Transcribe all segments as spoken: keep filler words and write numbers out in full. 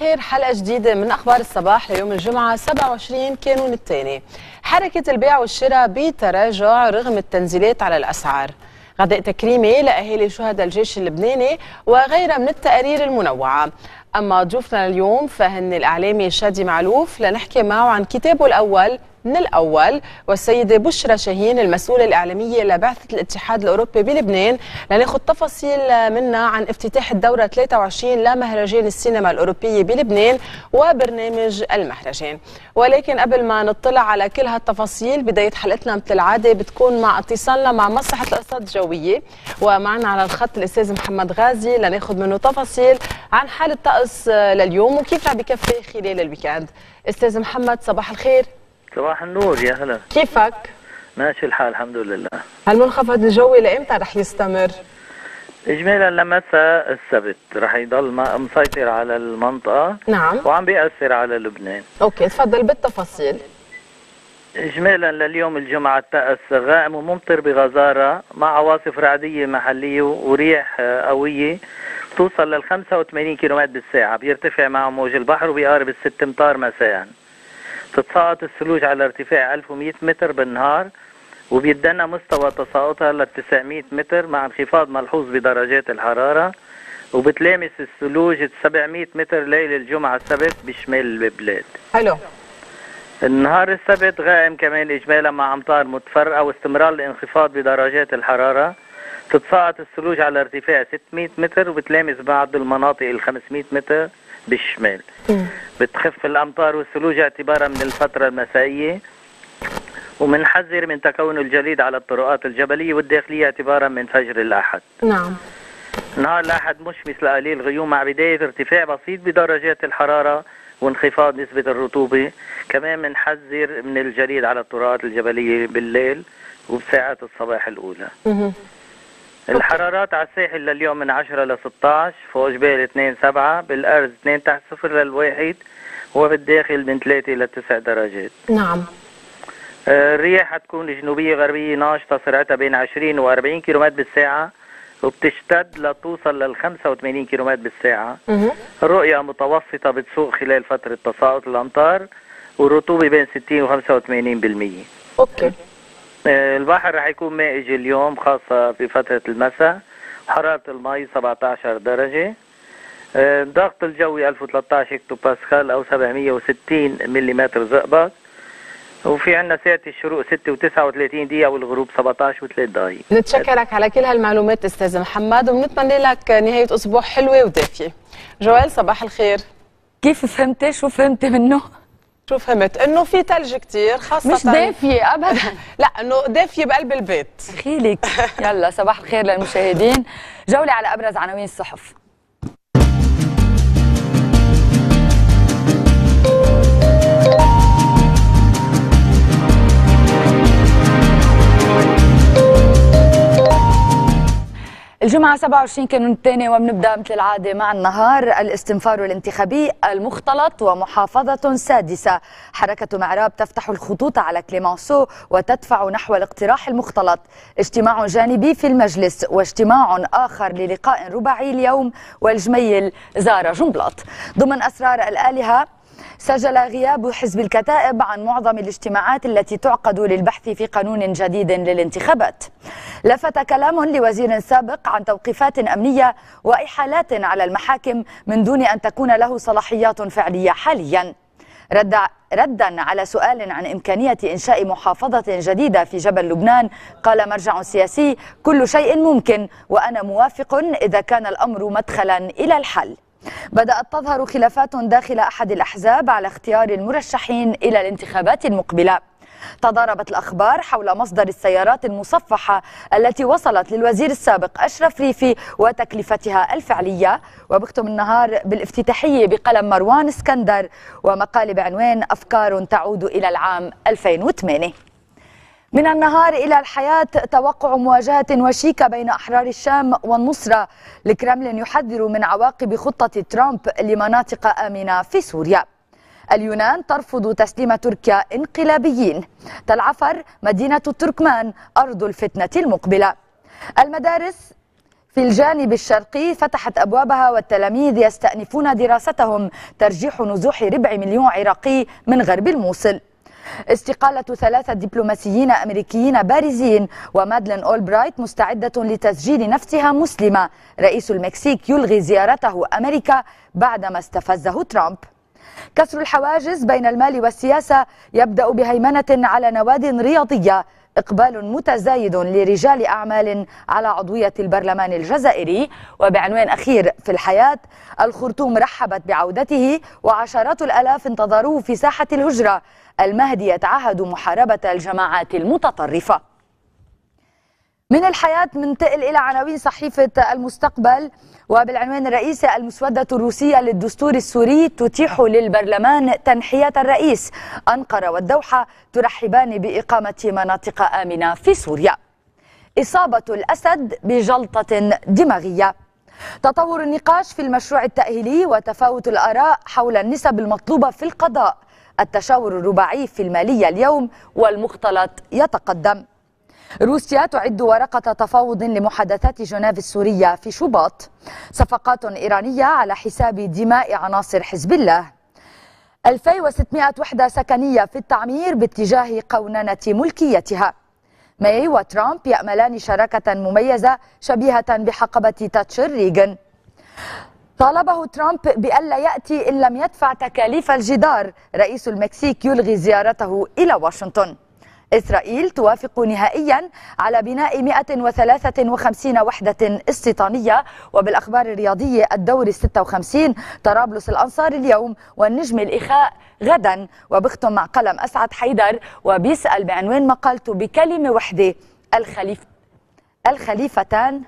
الخير، حلقة جديدة من أخبار الصباح ليوم الجمعة سبعة وعشرين كانون الثاني. حركة البيع والشراء بتراجع رغم التنزيلات على الأسعار. غداء تكريمي لأهالي شهداء الجيش اللبناني وغيرها من التقارير المنوعة. أما ضيوفنا اليوم فهن الإعلامي شادي معلوف لنحكي معه عن كتابه الأول من الأول، والسيدة بشرى شاهين المسؤولة الإعلامية لبعثة الاتحاد الأوروبي بلبنان لناخذ تفاصيل منها عن افتتاح الدورة ثلاثة وعشرين لمهرجان السينما الأوروبية بلبنان وبرنامج المهرجان. ولكن قبل ما نطلع على كل هالتفاصيل، بداية حلقتنا مثل العادة بتكون مع اتصالنا مع مصلحة الأرصاد الجوية، ومعنا على الخط الأستاذ محمد غازي لناخذ منه تفاصيل عن حالة الطقس لليوم وكيف رح بكفي خلال الويكند. أستاذ محمد صباح الخير. صباح النور، يا هلا. كيفك؟ ماشي الحال الحمد لله. هالمنخفض الجوي لامتى رح يستمر؟ اجمالا لمساء السبت رح يضل مسيطر على المنطقه. نعم. وعم بيأثر على لبنان. اوكي تفضل بالتفاصيل. اجمالا لليوم الجمعه الطقس غائم وممطر بغزاره مع عواصف رعديه محليه ورياح قويه توصل لل خمسة وثمانين كيلومتر بالساعه، بيرتفع مع موج البحر وبيقارب الست امتار مساء. تتساقط الثلوج على ارتفاع ألف ومئة متر بالنهار، وبيتدنى مستوى تساقطها ل تسعمئة متر مع انخفاض ملحوظ بدرجات الحرارة، وبتلامس الثلوج سبعمئة متر ليلة الجمعة السبت بشمال البلاد. حلو. النهار السبت غائم كمان إجمالا مع أمطار متفرقة واستمرار الانخفاض بدرجات الحرارة. تتساقط الثلوج على ارتفاع ستمئة متر وبتلامس بعض المناطق ال خمسمئة متر بالشمال. م. بتخف الأمطار والثلوج اعتبارا من الفترة المسائية، ومنحذر من تكون الجليد على الطرقات الجبلية والداخلية اعتبارا من فجر الأحد. نعم. نهار الأحد مشمس لقليل غيوم مع بداية ارتفاع بسيط بدرجات الحرارة وانخفاض نسبة الرطوبة. كمان منحذر من الجليد على الطرقات الجبلية بالليل وبساعات الصباح الأولى. م. الحرارات على الساحل لليوم من عشرة ل ستة عشر، فوق جبال اثنين فاصلة سبعة، بالأرز اثنين تحت صفر للواحد، وبالداخل من ثلاثة إلى تسع درجات. نعم. الرياح حتكون جنوبية غربية ناشطة سرعتها بين عشرين و أربعين كيلومتر بالساعة، وبتشتد لتوصل لل خمسة وثمانين كيلومتر بالساعة. مه. الرؤية متوسطة بتسوق خلال فترة تساقط الأمطار، والرطوبة بين ستين و خمسة وثمانين بالمئة. اوكي. البحر رح يكون مائج اليوم خاصة في فترة المساء، حرارة المي سبعة عشر درجة، الضغط الجوي ألف وثلاثة عشر هكتو باسكال أو سبعمئة وستين ملم زئبق، وفي عندنا ساعة الشروق ستة وتسعة وثلاثين دقيقة والغروب سبعة عشر وثلاث دقائق. نتشكرك على كل هالمعلومات أستاذ محمد، وبنتمنى لك نهاية أسبوع حلوة ودافية. جوال صباح الخير. كيف فهمتي؟ شو فهمتي منه؟ شو فهمت؟ انه في ثلج كثير خاصة مش دافية ابدا. لا انه دافية بقلب البيت. خيلك. يلا صباح الخير للمشاهدين، جولة على ابرز عناوين الصحف. الجمعة سبعة وعشرين كانون الثاني، وبنبدأ مثل العادة مع النهار. الاستنفار الانتخابي المختلط ومحافظة سادسة. حركة معراب تفتح الخطوط على كليمانسو وتدفع نحو الاقتراح المختلط. اجتماع جانبي في المجلس واجتماع آخر للقاء رباعي اليوم، والجميل زار جنبلاط. ضمن أسرار الآلهة، سجل غياب حزب الكتائب عن معظم الاجتماعات التي تعقد للبحث في قانون جديد للانتخابات. لفت كلام لوزير سابق عن توقيفات أمنية وإحالات على المحاكم من دون أن تكون له صلاحيات فعلية حاليا. رد ردا على سؤال عن إمكانية إنشاء محافظة جديدة في جبل لبنان، قال مرجع سياسي: كل شيء ممكن وأنا موافق إذا كان الأمر مدخلا إلى الحل. بدأت تظهر خلافات داخل أحد الأحزاب على اختيار المرشحين إلى الانتخابات المقبلة. تضاربت الأخبار حول مصدر السيارات المصفحة التي وصلت للوزير السابق أشرف ريفي وتكلفتها الفعلية. وبختم النهار بالافتتاحية بقلم مروان اسكندر ومقال بعنوان أفكار تعود إلى العام ألفين وثمانية. من النهار إلى الحياة، توقع مواجهة وشيكة بين أحرار الشام والنصرة. الكرملين يحذر من عواقب خطة ترامب لمناطق آمنة في سوريا. اليونان ترفض تسليم تركيا انقلابيين. تل عفر مدينة التركمان أرض الفتنة المقبلة. المدارس في في الجانب الشرقي فتحت أبوابها والتلاميذ يستأنفون دراستهم ترجيح نزوح ربع مليون عراقي من غرب الموصل. استقالة ثلاثة دبلوماسيين أمريكيين بارزين، ومادلين أولبرايت مستعدة لتسجيل نفسها مسلمة. رئيس المكسيك يلغي زيارته أمريكا بعدما استفزه ترامب. كسر الحواجز بين المال والسياسة يبدأ بهيمنة على نواد رياضية. إقبال متزايد لرجال أعمال على عضوية البرلمان الجزائري. وبعنوان أخير في الحياة: الخرطوم رحبت بعودته وعشرات الآلاف انتظروه في ساحة الهجرة. المهدي يتعهد محاربة الجماعات المتطرفة. من الحياة منتقل إلى عناوين صحيفة المستقبل، وبالعنوان الرئيسي: المسودة الروسية للدستور السوري تتيح للبرلمان تنحية الرئيس. أنقرة والدوحة ترحبان بإقامة مناطق آمنة في سوريا. إصابة الأسد بجلطة دماغية. تطور النقاش في المشروع التأهيلي وتفاوت الآراء حول النسب المطلوبة في القضاء. التشاور الرباعي في المالية اليوم، والمختلط يتقدم. روسيا تعد ورقة تفاوض لمحادثات جنيف السورية في شباط. صفقات إيرانية على حساب دماء عناصر حزب الله. ألفين وستمائة وحدة سكنية في التعمير باتجاه قوننة ملكيتها. ماي وترامب يأملان شراكة مميزة شبيهة بحقبة تاتشر ريغن. طالبه ترامب بألا يأتي إن لم يدفع تكاليف الجدار. رئيس المكسيك يلغي زيارته إلى واشنطن. إسرائيل توافق نهائيا على بناء مئة وثلاثة وخمسين وحدة استيطانية. وبالأخبار الرياضية: الدور الستة وخمسين طرابلس الأنصار اليوم، والنجم الإخاء غدا. وبختم مع قلم أسعد حيدر وبيسأل بعنوان مقالته بكلمة وحدة: الخليف الخليفتان.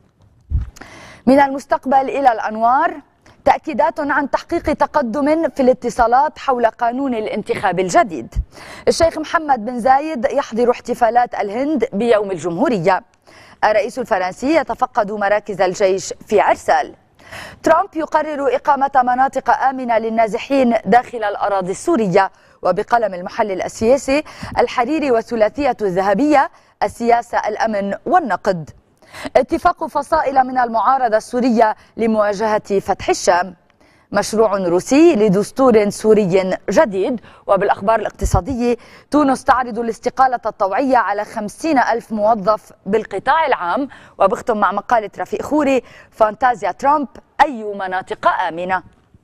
من المستقبل إلى الأنوار: تأكيدات عن تحقيق تقدم في الاتصالات حول قانون الانتخاب الجديد. الشيخ محمد بن زايد يحضر احتفالات الهند بيوم الجمهورية. الرئيس الفرنسي يتفقد مراكز الجيش في عرسال. ترامب يقرر إقامة مناطق آمنة للنازحين داخل الأراضي السورية. وبقلم المحلل السياسي: الحريري والثلاثية الذهبية، السياسة، الأمن والنقد. اتفاق فصائل من المعارضة السورية لمواجهة فتح الشام. مشروع روسي لدستور سوري جديد. وبالأخبار الاقتصادية: تونس تعرض الاستقالة الطوعية على خمسين ألف موظف بالقطاع العام. وبختم مع مقالة رفيق خوري: فانتازيا ترامب، أي مناطق آمنة.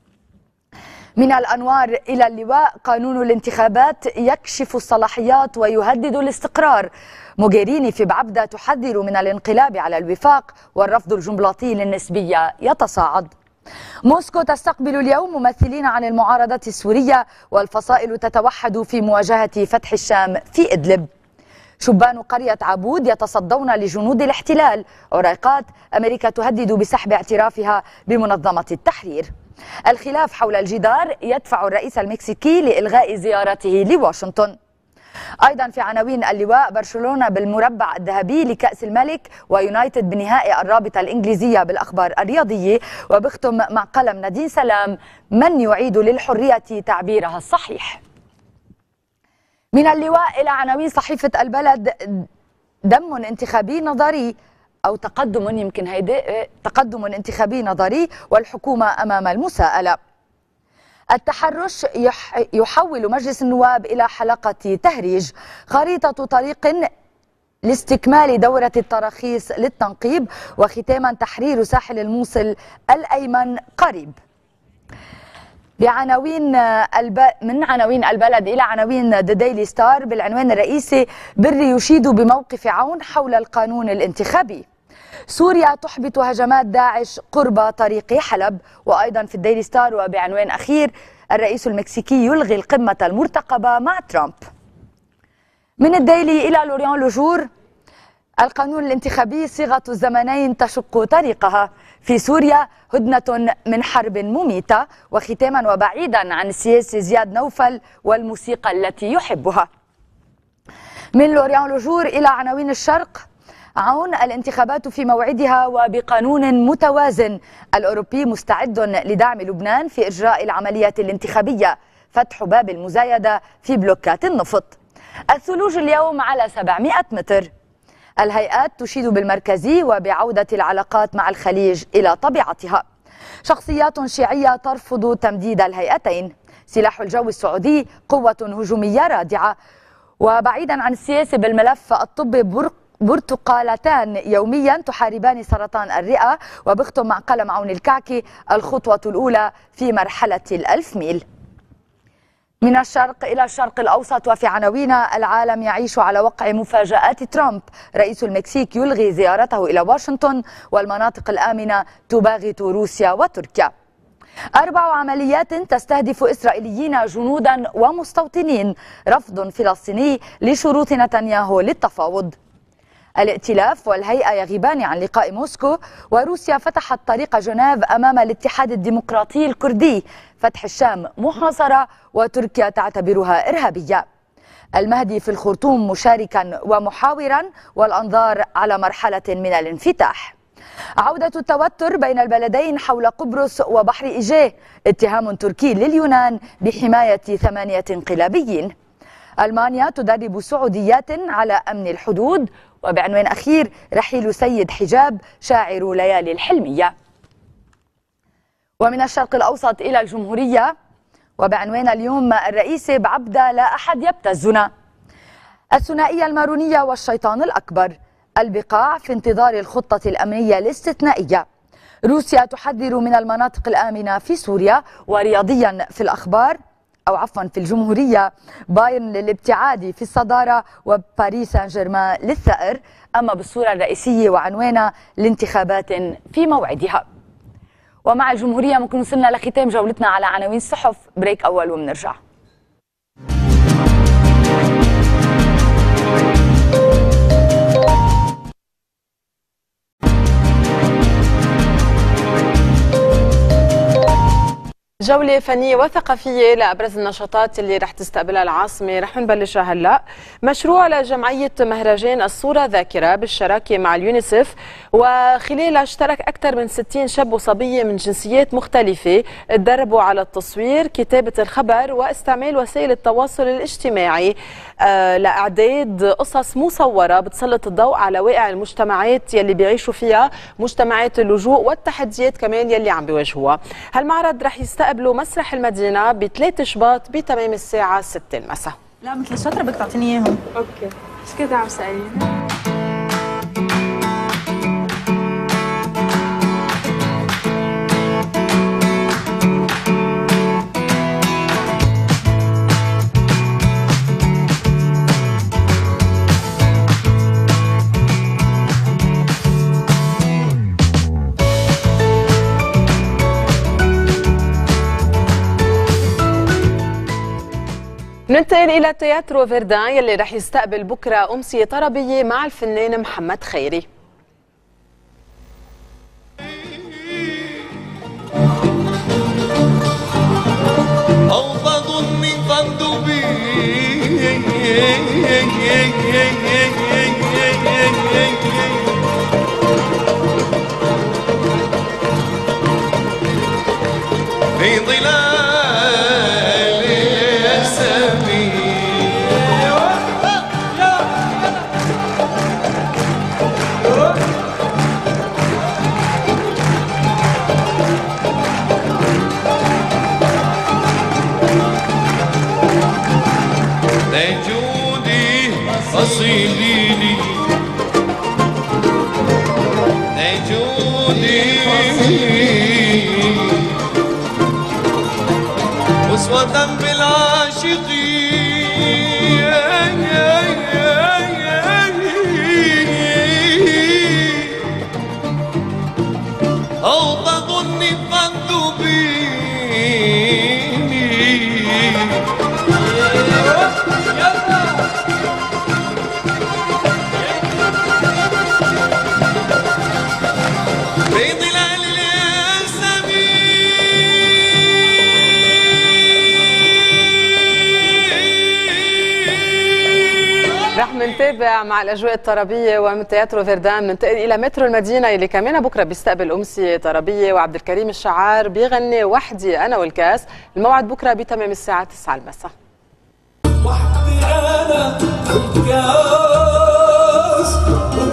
من الأنوار إلى اللواء: قانون الانتخابات يكشف الصلاحيات ويهدد الاستقرار. موغيريني في بعبدة تحذر من الانقلاب على الوفاق، والرفض الجملاطي للنسبية يتصاعد. موسكو تستقبل اليوم ممثلين عن المعارضة السورية، والفصائل تتوحد في مواجهة فتح الشام في إدلب. شبان قرية عبود يتصدون لجنود الاحتلال. عريقات: أمريكا تهدد بسحب اعترافها بمنظمة التحرير. الخلاف حول الجدار يدفع الرئيس المكسيكي لإلغاء زيارته لواشنطن. أيضا في عناوين اللواء: برشلونة بالمربع الذهبي لكأس الملك، ويونايتد بنهائي الرابطة الإنجليزية بالأخبار الرياضية. وبختم مع قلم نادين سلام: من يعيد للحرية تعبيرها الصحيح. من اللواء إلى عناوين صحيفة البلد: دم انتخابي نظري، أو تقدم، يمكن هيدي تقدم انتخابي نظري والحكومة أمام المساءلة. التحرش يحول مجلس النواب إلى حلقة تهريج. خريطة طريق لاستكمال دورة التراخيص للتنقيب. وختاما: تحرير ساحل الموصل الأيمن قريب. بعناوين الب... من عناوين البلد إلى عناوين ذا ديلي ستار بالعنوان الرئيسي: بري يشيد بموقف عون حول القانون الانتخابي. سوريا تحبط هجمات داعش قرب طريق حلب. وأيضا في الديلي ستار وبعنوان أخير: الرئيس المكسيكي يلغي القمة المرتقبة مع ترامب. من الديلي إلى لوريان لوجور: القانون الانتخابي صيغة الزمنين تشق طريقها. في سوريا هدنة من حرب مميتة. وختاما وبعيدا عن السياسي زياد نوفل والموسيقى التي يحبها. من لوريان لوجور إلى عناوين الشرق: عون الانتخابات في موعدها وبقانون متوازن. الأوروبي مستعد لدعم لبنان في إجراء العمليات الانتخابية. فتح باب المزايدة في بلوكات النفط. الثلوج اليوم على سبعمائة متر. الهيئات تشيد بالمركزي وبعودة العلاقات مع الخليج إلى طبيعتها. شخصيات شيعية ترفض تمديد الهيئتين. سلاح الجو السعودي قوة هجومية رادعة. وبعيدا عن السياسة بالملف الطبي، برتقالتان يوميا تحاربان سرطان الرئة. وبختم مع قلم عون الكعكي الخطوة الأولى في مرحلة الألف ميل. من الشرق إلى الشرق الأوسط وفي عناوين: العالم يعيش على وقع مفاجآت ترامب، رئيس المكسيك يلغي زيارته إلى واشنطن، والمناطق الآمنة تباغت روسيا وتركيا. أربع عمليات تستهدف إسرائيليين جنودا ومستوطنين، رفض فلسطيني لشروط نتنياهو للتفاوض. الائتلاف والهيئة يغيبان عن لقاء موسكو، وروسيا فتحت طريق جنيف أمام الاتحاد الديمقراطي الكردي. فتح الشام محاصرة وتركيا تعتبرها إرهابية. المهدي في الخرطوم مشاركا ومحاورا، والأنظار على مرحلة من الانفتاح. عودة التوتر بين البلدين حول قبرص وبحر إيجيه، اتهام تركي لليونان بحماية ثمانية انقلابيين. ألمانيا تدرب سعوديات على أمن الحدود. وبعنوان أخير: رحيل سيد حجاب شاعر ليالي الحلمية. ومن الشرق الأوسط إلى الجمهورية، وبعنوان اليوم: الرئيسة بعبدة لا أحد يبتزنا. الثنائية المارونية والشيطان الأكبر. البقاع في انتظار الخطة الأمنية الاستثنائية. روسيا تحذر من المناطق الآمنة في سوريا. ورياضيا في الأخبار أو عفوا في الجمهورية: بايرن للابتعاد في الصدارة وباريس سان جيرمان للثأر. أما بالصورة الرئيسية وعنوانها: لانتخابات في موعدها. ومع الجمهورية ممكن وصلنا لختام جولتنا على عناوين الصحف. بريك أول ومنرجع. جولة فنية وثقافية لأبرز النشاطات اللي رح تستقبلها العاصمة. رح نبلشها هلأ. مشروع لجمعية مهرجان الصورة ذاكرة بالشراكة مع اليونيسف، وخلالها اشترك أكثر من ستين شاب وصبية من جنسيات مختلفة، تدربوا على التصوير، كتابة الخبر، واستعمال وسائل التواصل الاجتماعي آه لإعداد قصص مصورة بتسلط الضوء على واقع المجتمعات يلي بيعيشوا فيها، مجتمعات اللجوء والتحديات كمان يلي عم بيواجهوها. هالمعرض رح يستقبل قبله مسرح المدينة بثلاث شباط بتمام الساعة ستة المساء. لا مثل الشطرة بدك تعطيني اياهم. اوكي مش كده عم سألني. ننتقل إلى تياترو فيردان يلي رح يستقبل بكرة أمسية طربية مع الفنان محمد خيري. في ظلال صيليلي نجودي أسوة بالعاشقين أو تظني فاندبيني رح منتابع مع الأجواء الطربية ومن تياترو فيردان. ننتقل إلى مترو المدينة اللي كمان بكرة بيستقبل أمسية طربية، وعبد الكريم الشعار بيغني وحدي أنا والكاس. الموعد بكرة بتمام الساعة تسعة المساء. وحدي أنا والكاس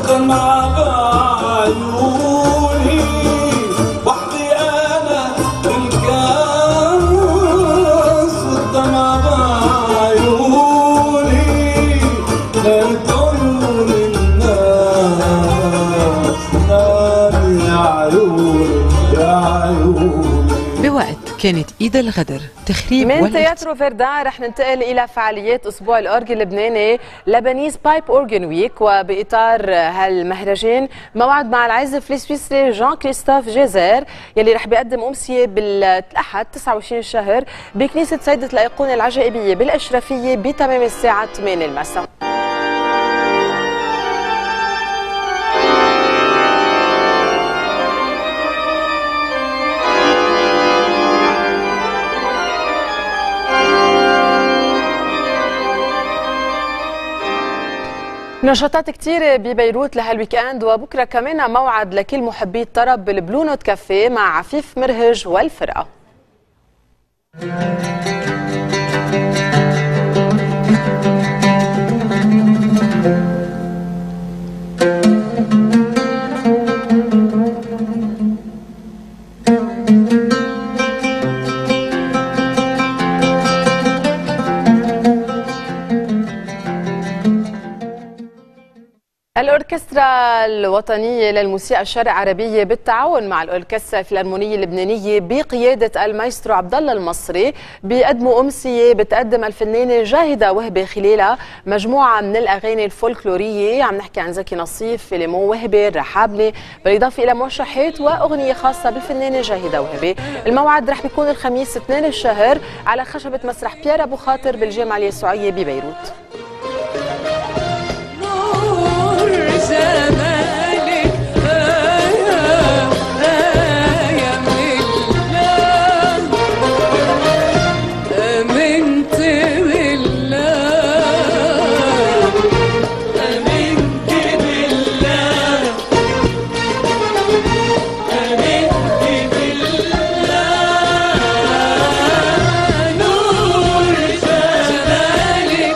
كانت إيد الغدر تخريب من تياترو فيردان رح ننتقل إلى فعاليات أسبوع الأورج اللبناني لبنيز بايب أورجن ويك، وبإطار هالمهرجان موعد مع العازف السويسري جان كريستوف جيزير يلي رح بيقدم أمسية بالأحد تسعة وعشرين الشهر بكنيسة سيدة الأيقونة العجائبية بالأشرفية بتمام الساعة ثمانية المساء. نشاطات كتيرة ببيروت لهالويكاند، وبكرة كمان موعد لكل محبي الطرب بالبلو نوت كافيه مع عفيف مرهج والفرقة. الأوركسترا الوطنية للموسيقى الشرق عربية بالتعاون مع الأوركسترا الفيلارمونية اللبنانية بقيادة المايسترو عبد الله المصري بيقدموا أمسية بتقدم الفنانة جاهدة وهبة خلالها مجموعة من الأغاني الفولكلورية، عم نحكي عن زكي نصيف، فيليمون وهبة، رحابني، بالإضافة إلى موشحات وأغنية خاصة بالفنانة جاهدة وهبة. الموعد رح بيكون الخميس اثنين الشهر على خشبة مسرح بيير أبو خاطر بالجامعة اليسوعية ببيروت. زمالك آية آية من الله، آمنت بالله آمنت بالله آمنت بالله نور زمالك.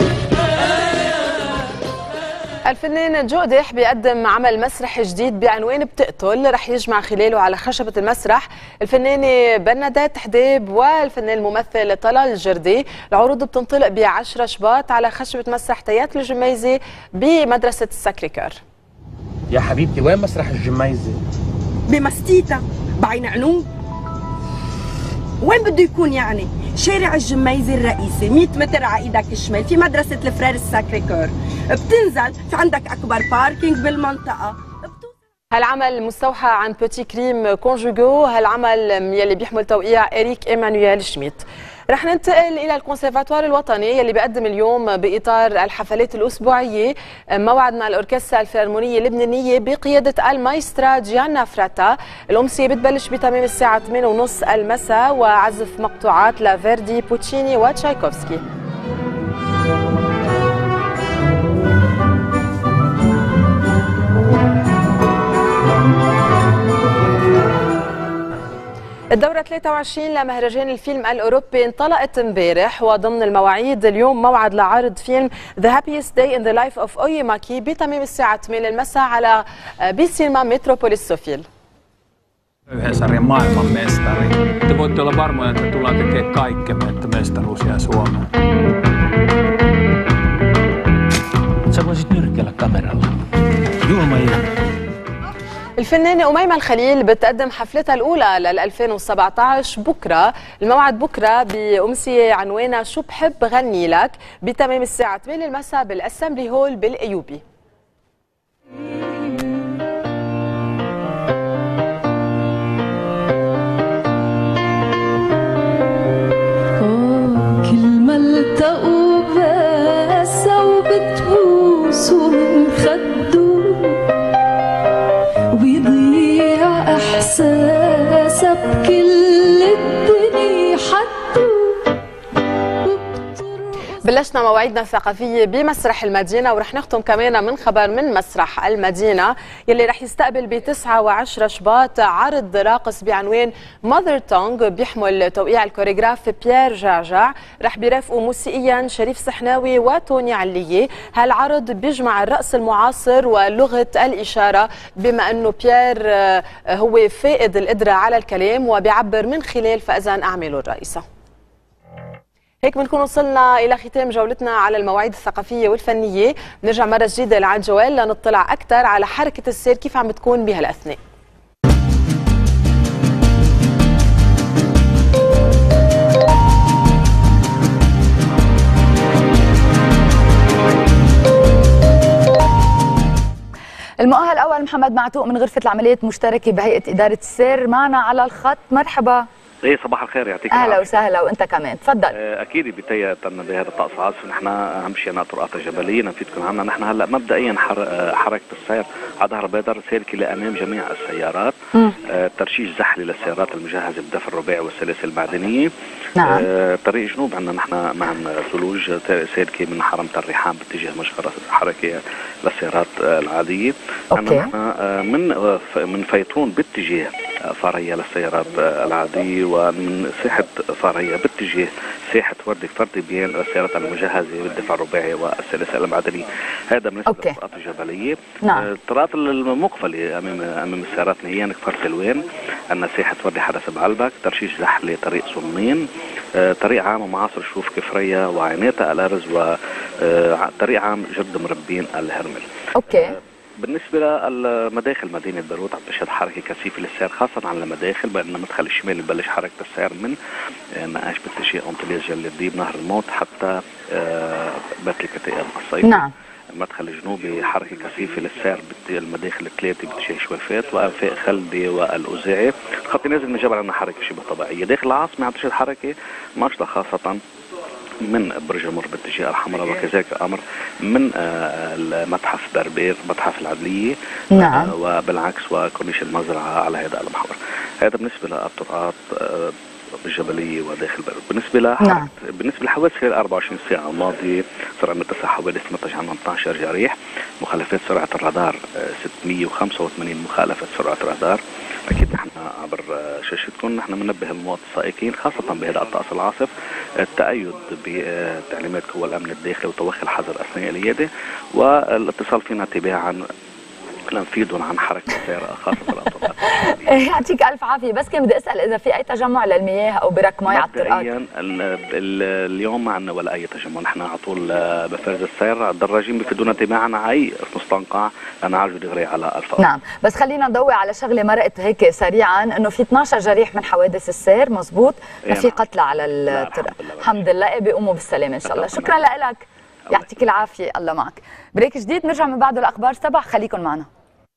الفنان جودح بيقدم عمل مسرح جديد بعنوان بتقتل، رح يجمع خلاله على خشبة المسرح الفنانة برنادات حديب والفنان الممثل طلال الجردي. العروض بتنطلق ب عشرة شباط على خشبة مسرح تياترو الجميزي بمدرسة الساكريكور. يا حبيبتي وين مسرح الجميزي؟ بمستيتا بعين علوم. وين بده يكون يعني؟ شارع الجميزي الرئيسي مية متر على ايدك الشمال في مدرسة الفرير الساكريكور، بتنزل في عندك اكبر باركينج بالمنطقة. هالعمل مستوحى عن بوتي كريم كونجوغو، هالعمل يلي بيحمل توقيع إريك إيمانويل شميت. رح ننتقل إلى الكونسيرفاتوار الوطني يلي بيقدم اليوم بإطار الحفلات الأسبوعية موعد مع الأوركسترا الفيلارمونية اللبنانية بقيادة المايسترا جيانا فراتا. الأمسية بتبلش بتمام الساعة ثمانية وثلاثين المساء وعزف مقطوعات لفيردي، بوتشيني وتشايكوفسكي. الدورة ثلاثة وعشرين لمهرجان الفيلم الأوروبي انطلقت امبارح، وضمن المواعيد اليوم موعد لعرض فيلم The Happiest Day in the Life of Oyemaki بتمام الساعة ثمانية المساء على بسينما متروبوليس سوفيل. Yhden sarjan maailmanmestari. Te voitte olla varmoja, että tullaan tekemään kaikkemme, että mestaruus jää Suomeen. Sä voisit nyrkkeillä kameralla. Julma ilma. الفنانة أميمة الخليل بتقدم حفلتها الأولى لل ألفين وسبعة عشر بكرة. الموعد بكرة بأمسية عنوانها شو بحب غني لك بتمام الساعة ثمانية المساء بالأسمبلي هول بالأيوبي. كل ما التقوا باسا وبتبوسوا من خدو وبيضيع احساسها بكل الدنيا حدو. بلشنا مواعيدنا الثقافية بمسرح المدينة، ورح نختم كمان من خبر من مسرح المدينة يلي رح يستقبل بتسعة وعشرة شباط عرض راقص بعنوان ماذر تونغ بيحمل توقيع الكوريغراف بيير جعجع. رح بيرافقوا موسيقيا شريف سحناوي وتوني علية. هالعرض بيجمع الرقص المعاصر ولغة الإشارة، بما أنه بيير هو فائد القدرة على الكلام وبيعبر من خلال فأذان أعماله الرئيسة. هيك بنكون وصلنا إلى ختام جولتنا على المواعيد الثقافية والفنية. نرجع مرة جديدة لعند جوال لنطلع أكثر على حركة السير كيف عم بتكون بهالأثناء. المؤهل الأول محمد معتوق من غرفة العمليات المشتركة بهيئة إدارة السير معنا على الخط. مرحبا. ايه صباح الخير يعطيك العافية. العافية. أهلا وسهلا وأنت كمان تفضل. أكيد بداية بهذا الطقس العاصف نحن أهم شيء أنا طرقات جبلية نفيدكم عنها. نحن هلا مبدئيا حركة السير على ظهر بيدر سالكة لأمام جميع السيارات. آه ترشيش زحلي للسيارات المجهزة بالدفع الرباعي والسلاسل المعدنية. نعم. آه طريق جنوب عندنا نحن مع ثلوج سالكة من حرم الريحان باتجاه مشغرة حركة للسيارات العادية. أوكي. نحن آه من آه من فيتون باتجاه فارية للسيارات العادية، ومن ساحة فارية باتجاه ساحة وردة فردي بين السيارات المجهزة بالدفع الرباعي والسلاسل المعدنية. هذا بالنسبة للطرقات الجبلية. نعم. الطرقات المقفلة أمام أمام السيارات نهائيا كفر سلوان، عندنا ساحة وردة حدث بعلبك، ترشيش زحلة طريق صنين، طريق عام معاصر شوف كفرية وعيناتها الأرز، وطريق عام جد مربين الهرمل. أوكي. بالنسبة للمداخل مدينة بيروت عم تشهد حركة كثيفة للسير خاصة على المداخل، بأن المدخل الشمالي ببلش حركة السير من نقاش باتجاه أنطلياس جل الديب نهر الموت حتى بيت الكتائب الصيفي. نعم. المدخل الجنوبي حركة كثيفة للسير المداخل الثلاثة باتجاه شويفات وأنفاق خلدي والأوزاعي. خط نازل من جبل عندنا حركة شبه طبيعية. داخل العاصمة عم تشهد حركة نشطة خاصة من برج المر باتجاه الحمراء، وكذلك الامر من المتحف بربير متحف العدليه. نعم. وبالعكس وكورنيش المزرعه على هذا المحور. هذا بالنسبه للطرقات الجبليه وداخل بيروت. بالنسبه لحركه نعم. بالنسبه للحوادث خلال أربعة وعشرين ساعه الماضيه صار عندنا تسع حوادث نتج عنهم اثني عشر جريح. مخالفات سرعه الرادار ستمئة وخمسة وثمانين مخالفه سرعه الرادار. اكيد نحن عبر شاشتكم نحن بننبه المواطنين السائقين خاصه بهذا الطقس العاصف التأيد بتعليمات قوى الامن الداخلي وتوخي الحذر اثناء القياده، والاتصال فينا تباعا لنفيدهم عن حركه السياره خاصه بالطرقات. يعطيك الف عافيه، بس كان بدي اسال اذا في اي تجمع للمياه او برك مي على الطرقات. مبدئيا اليوم ما عندنا ولا اي تجمع، نحن على طول بفرز السير الدراجين بفيدونا تباعا على اي مستنقع لنعالجوا دغري على الفور. نعم، بس خلينا نضوي على شغله مرقت هيك سريعا، انه في اثني عشر جريح من حوادث السير، مزبوط؟ ما في قتلى على الطرق. الحمد لله، بيقوموا بالسلامه ان شاء الله. شكرا لك، يعطيك العافيه، الله معك. بريك جديد نرجع من بعده الاخبار سبع، خليكم معنا.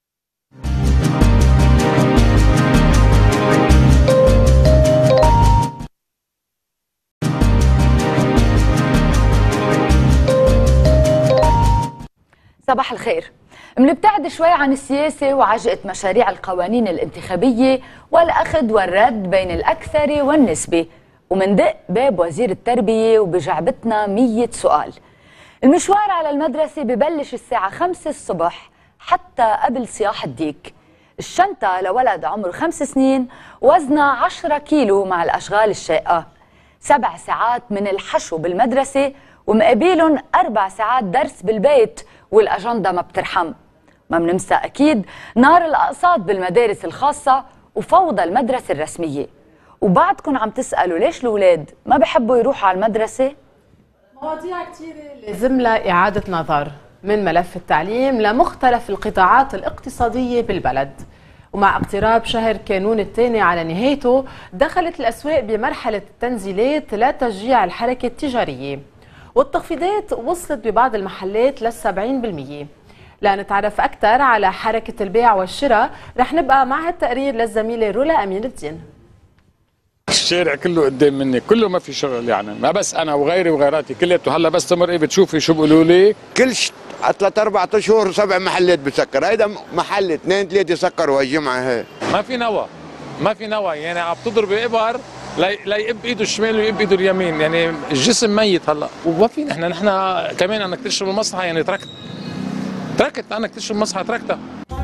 صباح الخير. بنبتعد شوي عن السياسة وعجقة مشاريع القوانين الانتخابية والأخذ والرد بين الأكثر والنسبة، ومندق باب وزير التربية وبجعبتنا مية سؤال. المشوار على المدرسة ببلش الساعة خمسة الصبح حتى قبل صياح الديك. الشنطة لولد عمره خمس سنين وزنها عشرة كيلو مع الأشغال الشاقة. سبع ساعات من الحشو بالمدرسة ومقابلهم أربع ساعات درس بالبيت، والأجندة ما بترحم. ما بننسى أكيد نار الأقساط بالمدارس الخاصة وفوضى المدرسة الرسمية. وبعدكم عم تسألوا ليش الأولاد ما بحبوا يروحوا على المدرسة؟ مواضيع كثيرة لازم لها إعادة نظر، من ملف التعليم لمختلف القطاعات الاقتصادية بالبلد. ومع اقتراب شهر كانون الثاني على نهايته دخلت الأسواق بمرحلة التنزيلات لتشجيع الحركة التجارية، والتخفيضات وصلت ببعض المحلات للسبعين بالمئة. لنتعرف أكثر على حركة البيع والشراء رح نبقى مع التقرير للزميلة رولا أمين الدين. الشارع كله قدام مني، كله ما في شغل، يعني ما بس انا وغيري وغيراتي كلياته. هلا بس تمرقي بتشوفي شو بيقولوا لي، كل ثلاث اربع اشهر سبع محلات بسكر، هيدا محل اثنين ثلاثه سكروا هالجمعه هي. ما في نوى، ما في نوى، يعني عم تضرب ابر لا يقب ايده الشمال ويقب ايده اليمين، يعني الجسم ميت هلا. وما في نحن نحن كمان انك تشرب المصلحه، يعني تركت تركت انك تشرب المصلحه تركتها.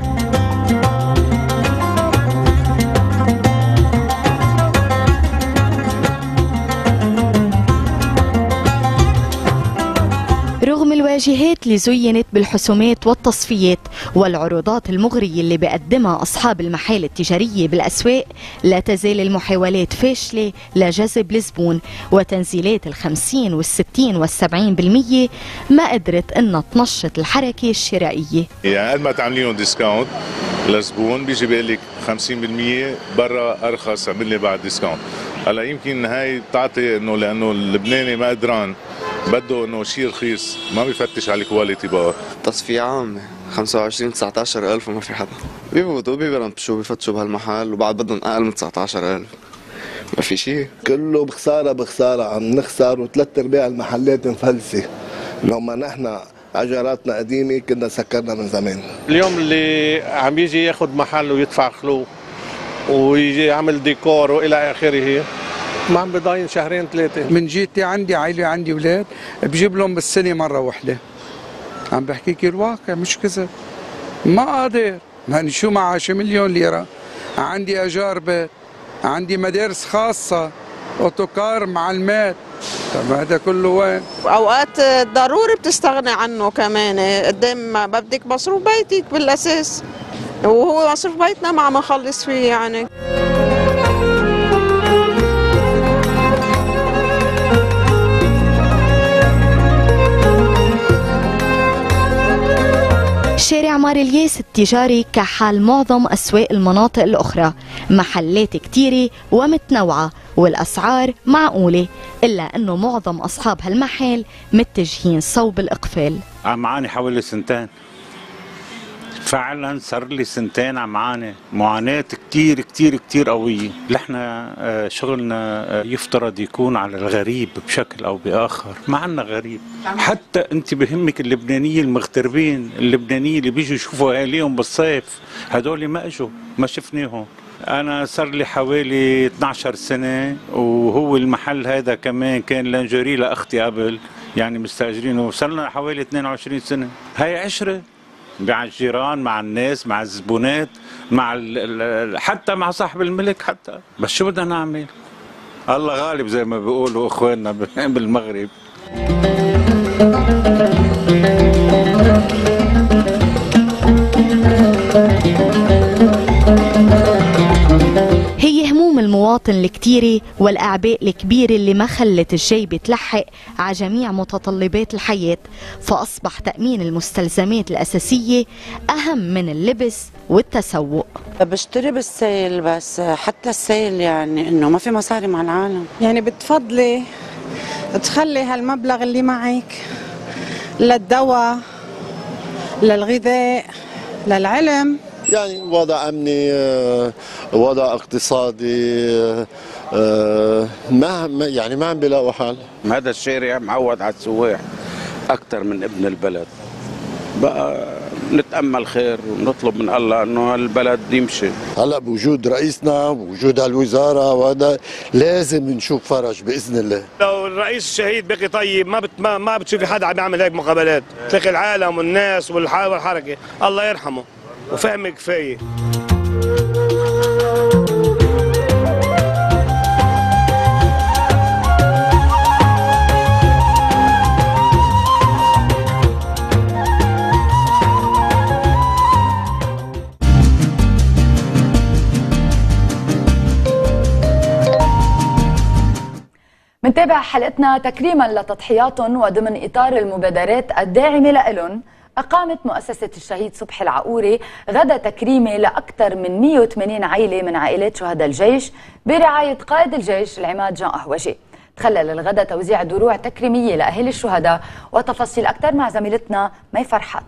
رغم الواجهات اللي زينت بالحسومات والتصفيات والعروضات المغرية اللي بيقدمها أصحاب المحال التجارية بالأسواق، لا تزال المحاولات فاشلة لجذب الزبون، وتنزيلات الخمسين والستين والسبعين بالمية ما قدرت إنها تنشط الحركة الشرائية. يعني قد ما تعمليهم ديسكاونت للزبون بيجي بيقول لك خمسين بالمية برا أرخص، اعمل لي بعد ديسكاونت. هلا يمكن هاي بتعطي إنه لأنه اللبناني ما قدران بده انه شيء رخيص، ما بيفتش على الكواليتي بقى. تصفية عامة خمسة وعشرين تسعة عشر ألف وما في حدا بيفوتوا بيبرمشوا بيفتشوا بهالمحل وبعد بدهم أقل من تسعة عشر ألف ما في شيء كله بخسارة بخسارة عم نخسر وثلاث أرباع المحلات مفلسة لو ما نحن عجراتنا قديمة كنا سكرنا من زمان. اليوم اللي عم يجي ياخذ محل ويدفع خلو ويجي يعمل ديكور والى اخره ما عم بضاين شهرين ثلاثه. من جيتي عندي عائله عندي اولاد بجيب لهم بالسنه مره واحده. عم بحكيك الواقع مش كذب. ما قادر، يعني شو معاشي مليون ليره، عندي اجار بيت، عندي مدارس خاصه، اوتوكار، معلمات. طب هذا كله وين؟ اوقات ضروري بتستغني عنه كمان، قدام ما بدك مصروف بيتك بالاساس، وهو مصروف بيتنا ما عم نخلص فيه يعني. شارع مار الياس التجاري كحال معظم أسواق المناطق الأخرى، محلات كتيرة ومتنوعة والأسعار معقولة، إلا أنه معظم أصحاب هالمحل متجهين صوب الإقفال. عم عاني حوالي سنتين، فعلا صار لي سنتين عم عاني معاناة كتير كتير كتير قوية. نحن شغلنا يفترض يكون على الغريب بشكل أو بآخر، ما عنا غريب. حتى أنت بهمك اللبنانيين المغتربين، اللبنانيين اللي بيجوا يشوفوا أهاليهم بالصيف، هدول ما أجوا، ما شفناهم. أنا صار لي حوالي اثنعش سنة، وهو المحل هذا كمان كان لانجري لأختي قبل، يعني مستأجرينه، صار لنا حوالي اثنين وعشرين سنة. هاي عشرة مع الجيران، مع الناس، مع الزبونات، مع حتى مع صاحب الملك حتى. بس شو بدنا نعمل؟ الله غالب زي ما بيقولوا اخواننا بالمغرب. هي هموم المواطن الكتيرة والأعباء الكبيرة اللي ما خلت الجيبة تلحق على جميع متطلبات الحياة، فأصبح تأمين المستلزمات الأساسية أهم من اللبس والتسوق. بشتري بالسيل، بس حتى السيل يعني إنه ما في مصاري مع العالم. يعني بتفضلي تخلي هالمبلغ اللي معك للدواء، للغذاء، للعلم، يعني وضع امني، وضع اقتصادي، ما يعني ما عم بيلاقوا حال. هذا الشارع معود على السواح اكثر من ابن البلد. بقى نتامل خير ونطلب من الله انه البلد يمشي. هلا بوجود رئيسنا ووجود هالوزاره وهذا لازم نشوف فرج باذن الله. لو الرئيس الشهيد بقي طيب ما بت ما, ما بتشوفي حدا عم يعمل هيك مقابلات، تلاقي العالم والناس والحركه الله يرحمه وفهم كفايه. منتابع حلقتنا تكريما لتضحياتهم وضمن إطار المبادرات الداعمة لهم. أقامت مؤسسة الشهيد صبحي العقوري غدا تكريمي لأكثر من مئة وثمانين عائلة من عائلات شهداء الجيش برعاية قائد الجيش العماد جان قهوجي. تخلل الغدا توزيع دروع تكريمية لأهل الشهداء، وتفاصيل أكثر مع زميلتنا مي فرحات.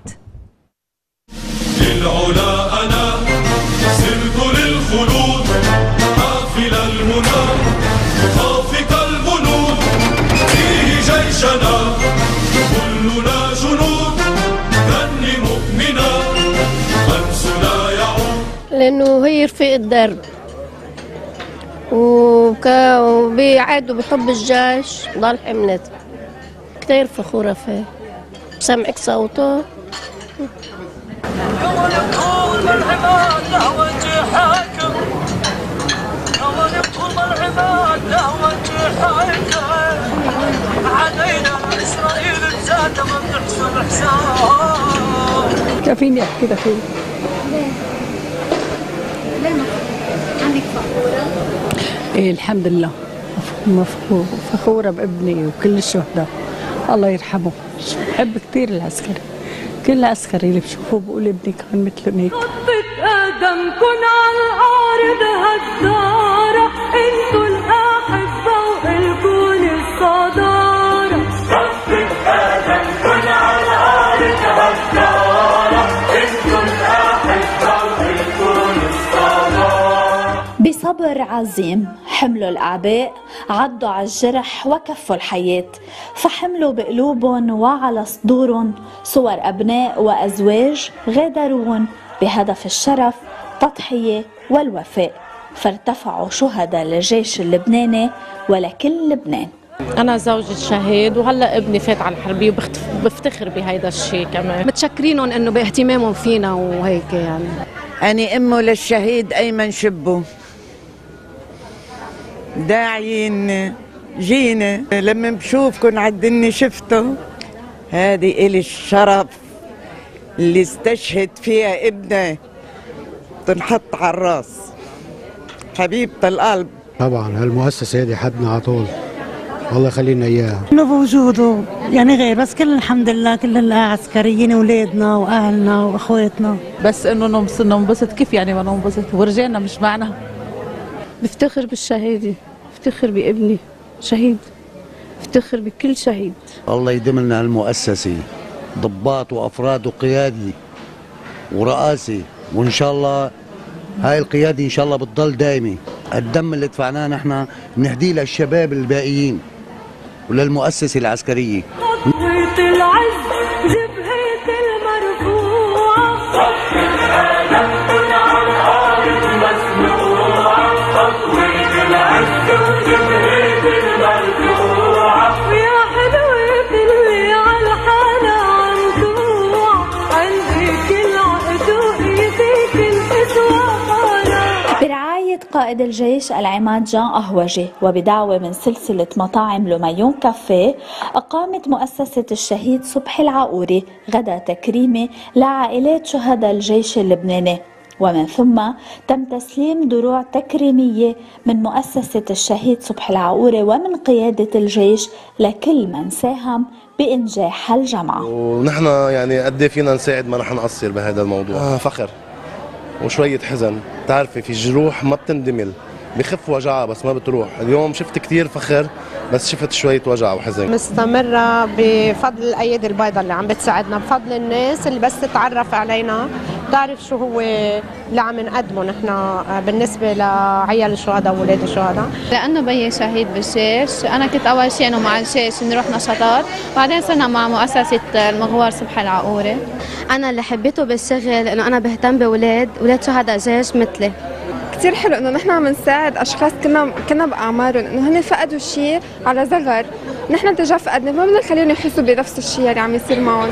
للعلا أنا سرت للخلود حافل المنى خافق البنود فيه جيشنا كلنا جنود غني مؤمنا أنسنا يعود. لأنه هي رفيق الدرب وكا وبيعادوا بحب الجيش ضل حملت، كتير فخورة فيه. بسمعك صوته. كفيني احكي لك ايه؟ عندك فخورة؟ ايه الحمد لله مفخورة فخورة بابني وكل الشهداء الله يرحمه. بحب كثير العسكري، كل عسكري اللي بشوفوه بقول ابني كان مثله هيك. آدمكن على الأرض هالدارة، انتوا الأحبة وإلكن الصدارة. صفة آدمكن على الأرض هالدارة، ثغر عظيم، حملوا الأعباء، عضوا على الجرح وكفوا الحياة، فحملوا بقلوبهم وعلى صدورهم صور أبناء وأزواج غادروهم بهدف الشرف، تضحية والوفاء، فارتفعوا شهداء للجيش اللبناني ولكل لبنان. أنا زوجة شهيد وهلا ابني فات على الحربية وبفتخر بهيدا الشيء كمان. متشكرينهم إنه باهتمامهم فينا وهيك يعني. أنا أمه للشهيد أيمن شبو. داعيين جينا لما بشوفكن عالدني شفته، هذه إلي الشرف اللي استشهد فيها ابنه تنحط على الراس. حبيبة القلب. طبعا هالمؤسسة هذه حدنا على طول، الله يخلينا اياها. انه بوجوده يعني غير، بس كل الحمد لله كل العسكريين اولادنا واهلنا واخواتنا. بس انه ننبسط كيف يعني ما ننبسط ورجعنا مش معنا. بفتخر بالشهيدة، بفتخر بابني شهيد، بفتخر بكل شهيد. الله يديم لنا هالمؤسسة ضباط وافراد وقيادي ورئاسي، وان شاء الله هاي القيادة ان شاء الله بتضل دايمة. الدم اللي دفعناه نحن بنهديه للشباب الباقيين وللمؤسسة العسكرية. تطويت العز جبهة المرفوعة، تطويت على الأرض مسموعة، تطويت العز جبهة المرفوعة، ويا حلوة اللي على الحالة عنتوع، عندك العقد وإيديك القسوة. برعاية قائد الجيش العماد جان أهوجي وبدعوة من سلسلة مطاعم لوميون كافيه، أقامت مؤسسة الشهيد صبحي العقوري غدا تكريمي لعائلات شهداء الجيش اللبناني، ومن ثم تم تسليم دروع تكريمية من مؤسسة الشهيد صبحي العقوري ومن قيادة الجيش لكل من ساهم بإنجاح الجمعة. ونحن يعني قد فينا نساعد ما رح نقصر بهذا الموضوع. آه فخر وشوية حزن، تعرفي في جروح ما بتندمل، بخف وجعها بس ما بتروح. اليوم شفت كتير فخر بس شفت شوية وجع وحزن. مستمرة بفضل الأيادي البيضاء اللي عم بتساعدنا، بفضل الناس اللي بس تتعرف علينا تعرف شو هو اللي عم نقدمه نحن بالنسبة لعيال الشهداء وولاد الشهداء. لأنه بيي شهيد بالجيش، أنا كنت أول شيء إنه مع الجيش نروح نشاطات، بعدين صرنا مع مؤسسة المغوار صبحي العقوري. أنا اللي حبيته بالشغل إنه أنا بهتم بولاد ولاد شهداء جيش مثلي. كثير حلو انه نحن عم نساعد اشخاص كنا كنا باعمارهم، انه هن فقدوا شيء على صغر، نحن تجا فقدنا، ما بدنا نخليهم يحسوا بنفس الشيء اللي عم يصير معهم.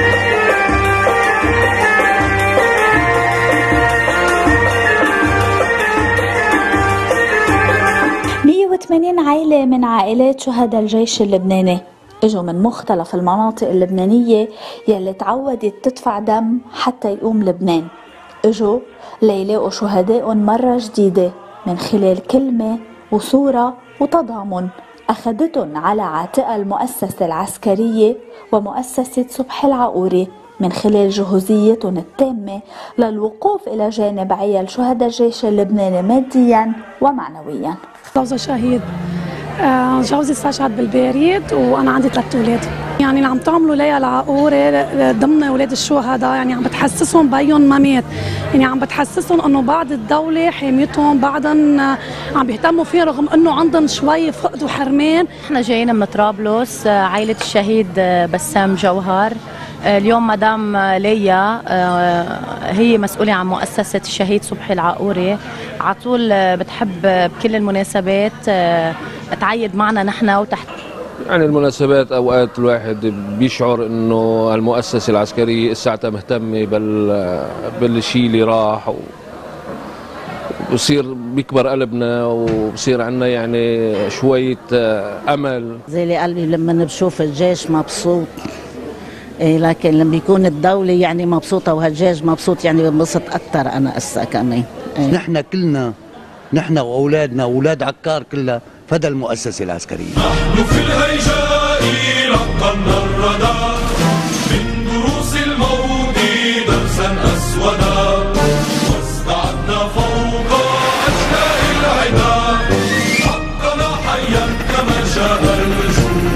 مئة وثمانين عائلة من عائلات شهداء الجيش اللبناني اجوا من مختلف المناطق اللبنانية يلي تعودت تدفع دم حتى يقوم لبنان. اجوا ليلاقوا شهدائهم مرة جديدة من خلال كلمة وصورة وتضامن أخذتهم على عاتقها المؤسسة العسكرية ومؤسسة صبحي العقوري من خلال جهوزيتهم التامة للوقوف إلى جانب عيال شهداء الجيش اللبناني ماديا ومعنويا. زوجة شهيد، جوزي استشهد بالباريد وانا عندي ثلاث اولاد. يعني اللي عم تعملوا ليا العقوري ضمن اولاد الشهداء يعني عم بتحسسهم بيهم ما مات، يعني عم بتحسسهم انه بعد الدوله حاميتهم، بعدهم عم بيهتموا فيهم رغم انه عندهم شوي فقد وحرمان. احنا جايين من طرابلس، عائله الشهيد بسام جوهر. اليوم مدام ليا هي مسؤولة عن مؤسسة الشهيد صبحي العقوري، على طول بتحب بكل المناسبات تعيد معنا نحن وتحت يعني المناسبات. اوقات الواحد بيشعر انه المؤسسة العسكرية ساعتها مهتمة بال بالشيء اللي راح، وبصير بيكبر قلبنا وبصير عندنا يعني شوية امل. زي اللي قلبي لما بشوف الجيش مبسوط، إيه لكن لما بيكون الدولة يعني مبسوطة وهالجيش مبسوط يعني بنبسط أكثر أنا هسه كمان. إيه. نحن كلنا نحن وأولادنا وأولاد عكار كلها فدى المؤسسة العسكرية. نحن في الهيجاء لقنا الردى من دروس الموت درسا أسودا، واستعدنا فوق أشلاء العدا، حقنا حيا كما شاء الوجود.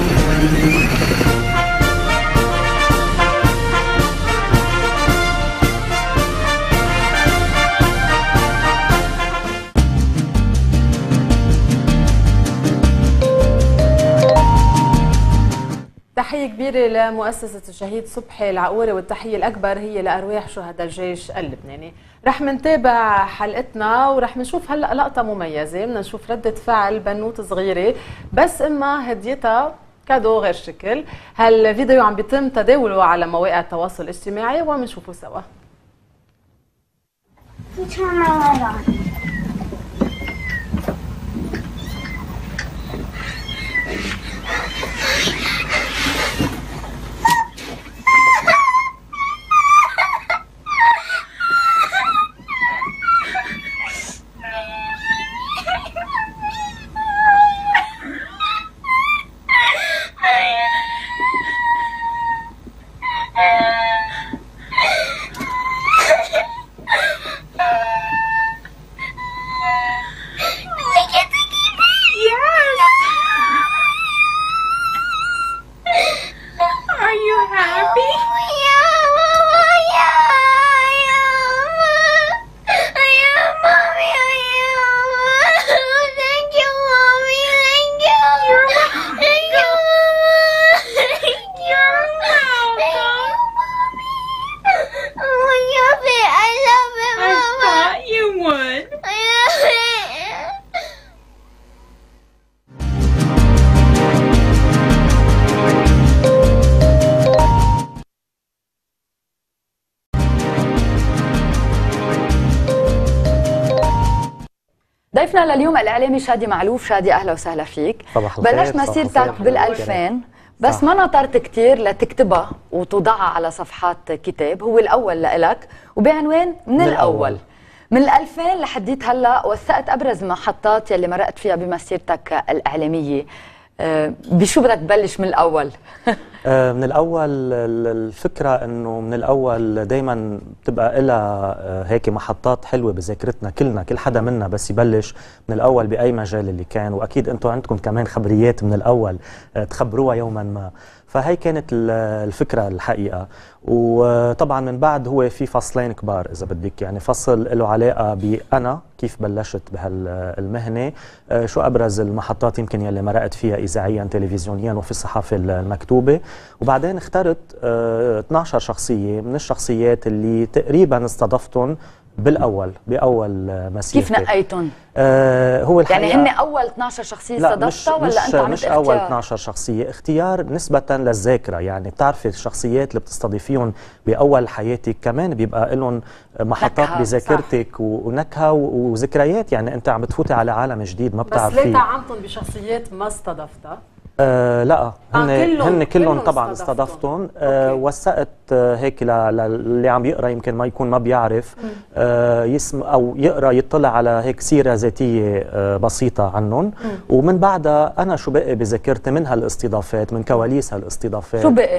تحية كبيرة لمؤسسة الشهيد صبحي العقوري، والتحية الأكبر هي لأرواح شهداء الجيش اللبناني. رح منتابع حلقتنا ورح منشوف هلأ لقطة مميزة، بدنا نشوف ردة فعل بنوت صغيرة بس أما هديتها كادو غير شكل. هالفيديو عم بيتم تداوله على مواقع التواصل الاجتماعي ومنشوفه سوا. ضيفنا لليوم الاعلامي شادي معلوف. شادي اهلا وسهلا فيك. بلشت مسيرتك بالألفين بس صح. ما نطرت كثير لتكتبها وتوضعها على صفحات كتاب، هو الاول لإلك وبعنوان من, من الاول. الأول من الألفين لحديت هلا وثقت ابرز المحطات يلي مرقت فيها بمسيرتك الاعلاميه. أه بشو بدك تبلش من الاول؟ من الأول الفكرة أنه من الأول دايما بتبقى لها هيك محطات حلوة بذاكرتنا كلنا، كل حدا منا بس يبلش من الأول بأي مجال اللي كان، وأكيد أنتم عندكم كمان خبريات من الأول تخبروها يوما ما. فهي كانت الفكرة الحقيقة. وطبعا من بعد هو في فصلين كبار إذا بدك، يعني فصل له علاقة بأنا كيف بلشت بهالمهنة، شو أبرز المحطات يمكن يلي مرقت فيها إذاعيا تلفزيونيا وفي الصحافة المكتوبة، وبعدين اخترت اثنعش شخصية من الشخصيات اللي تقريبا استضفتهم بالاول باول مسيرتي. كيف نقيتهم؟ آه هو الحقيقه يعني هن اول اثنعش شخصيه استضفتها ولا مش انت عملت مش اختيار؟ اول اثنعش شخصيه، اختيار نسبه للذاكره، يعني بتعرفي الشخصيات اللي بتستضيفيهم باول حياتك كمان بيبقى لهم محطات بذاكرتك ونكهه وذكريات، يعني انت عم بتفوتي على عالم جديد ما بتعرفيه. بس ليه طعمتهم بشخصيات ما استضفتها؟ آه لا هن آه كلهم هن كلهم كلهم طبعا استضفتهم. آه وثقت آه هيك للي عم يقرا يمكن ما يكون ما بيعرف آه يسمع او يقرا يطلع على هيك سيره ذاتيه آه بسيطه عنهم، ومن بعدها انا شو بقي بذاكرتي من هالاستضافات، من كواليس هالاستضافات. شو بقي؟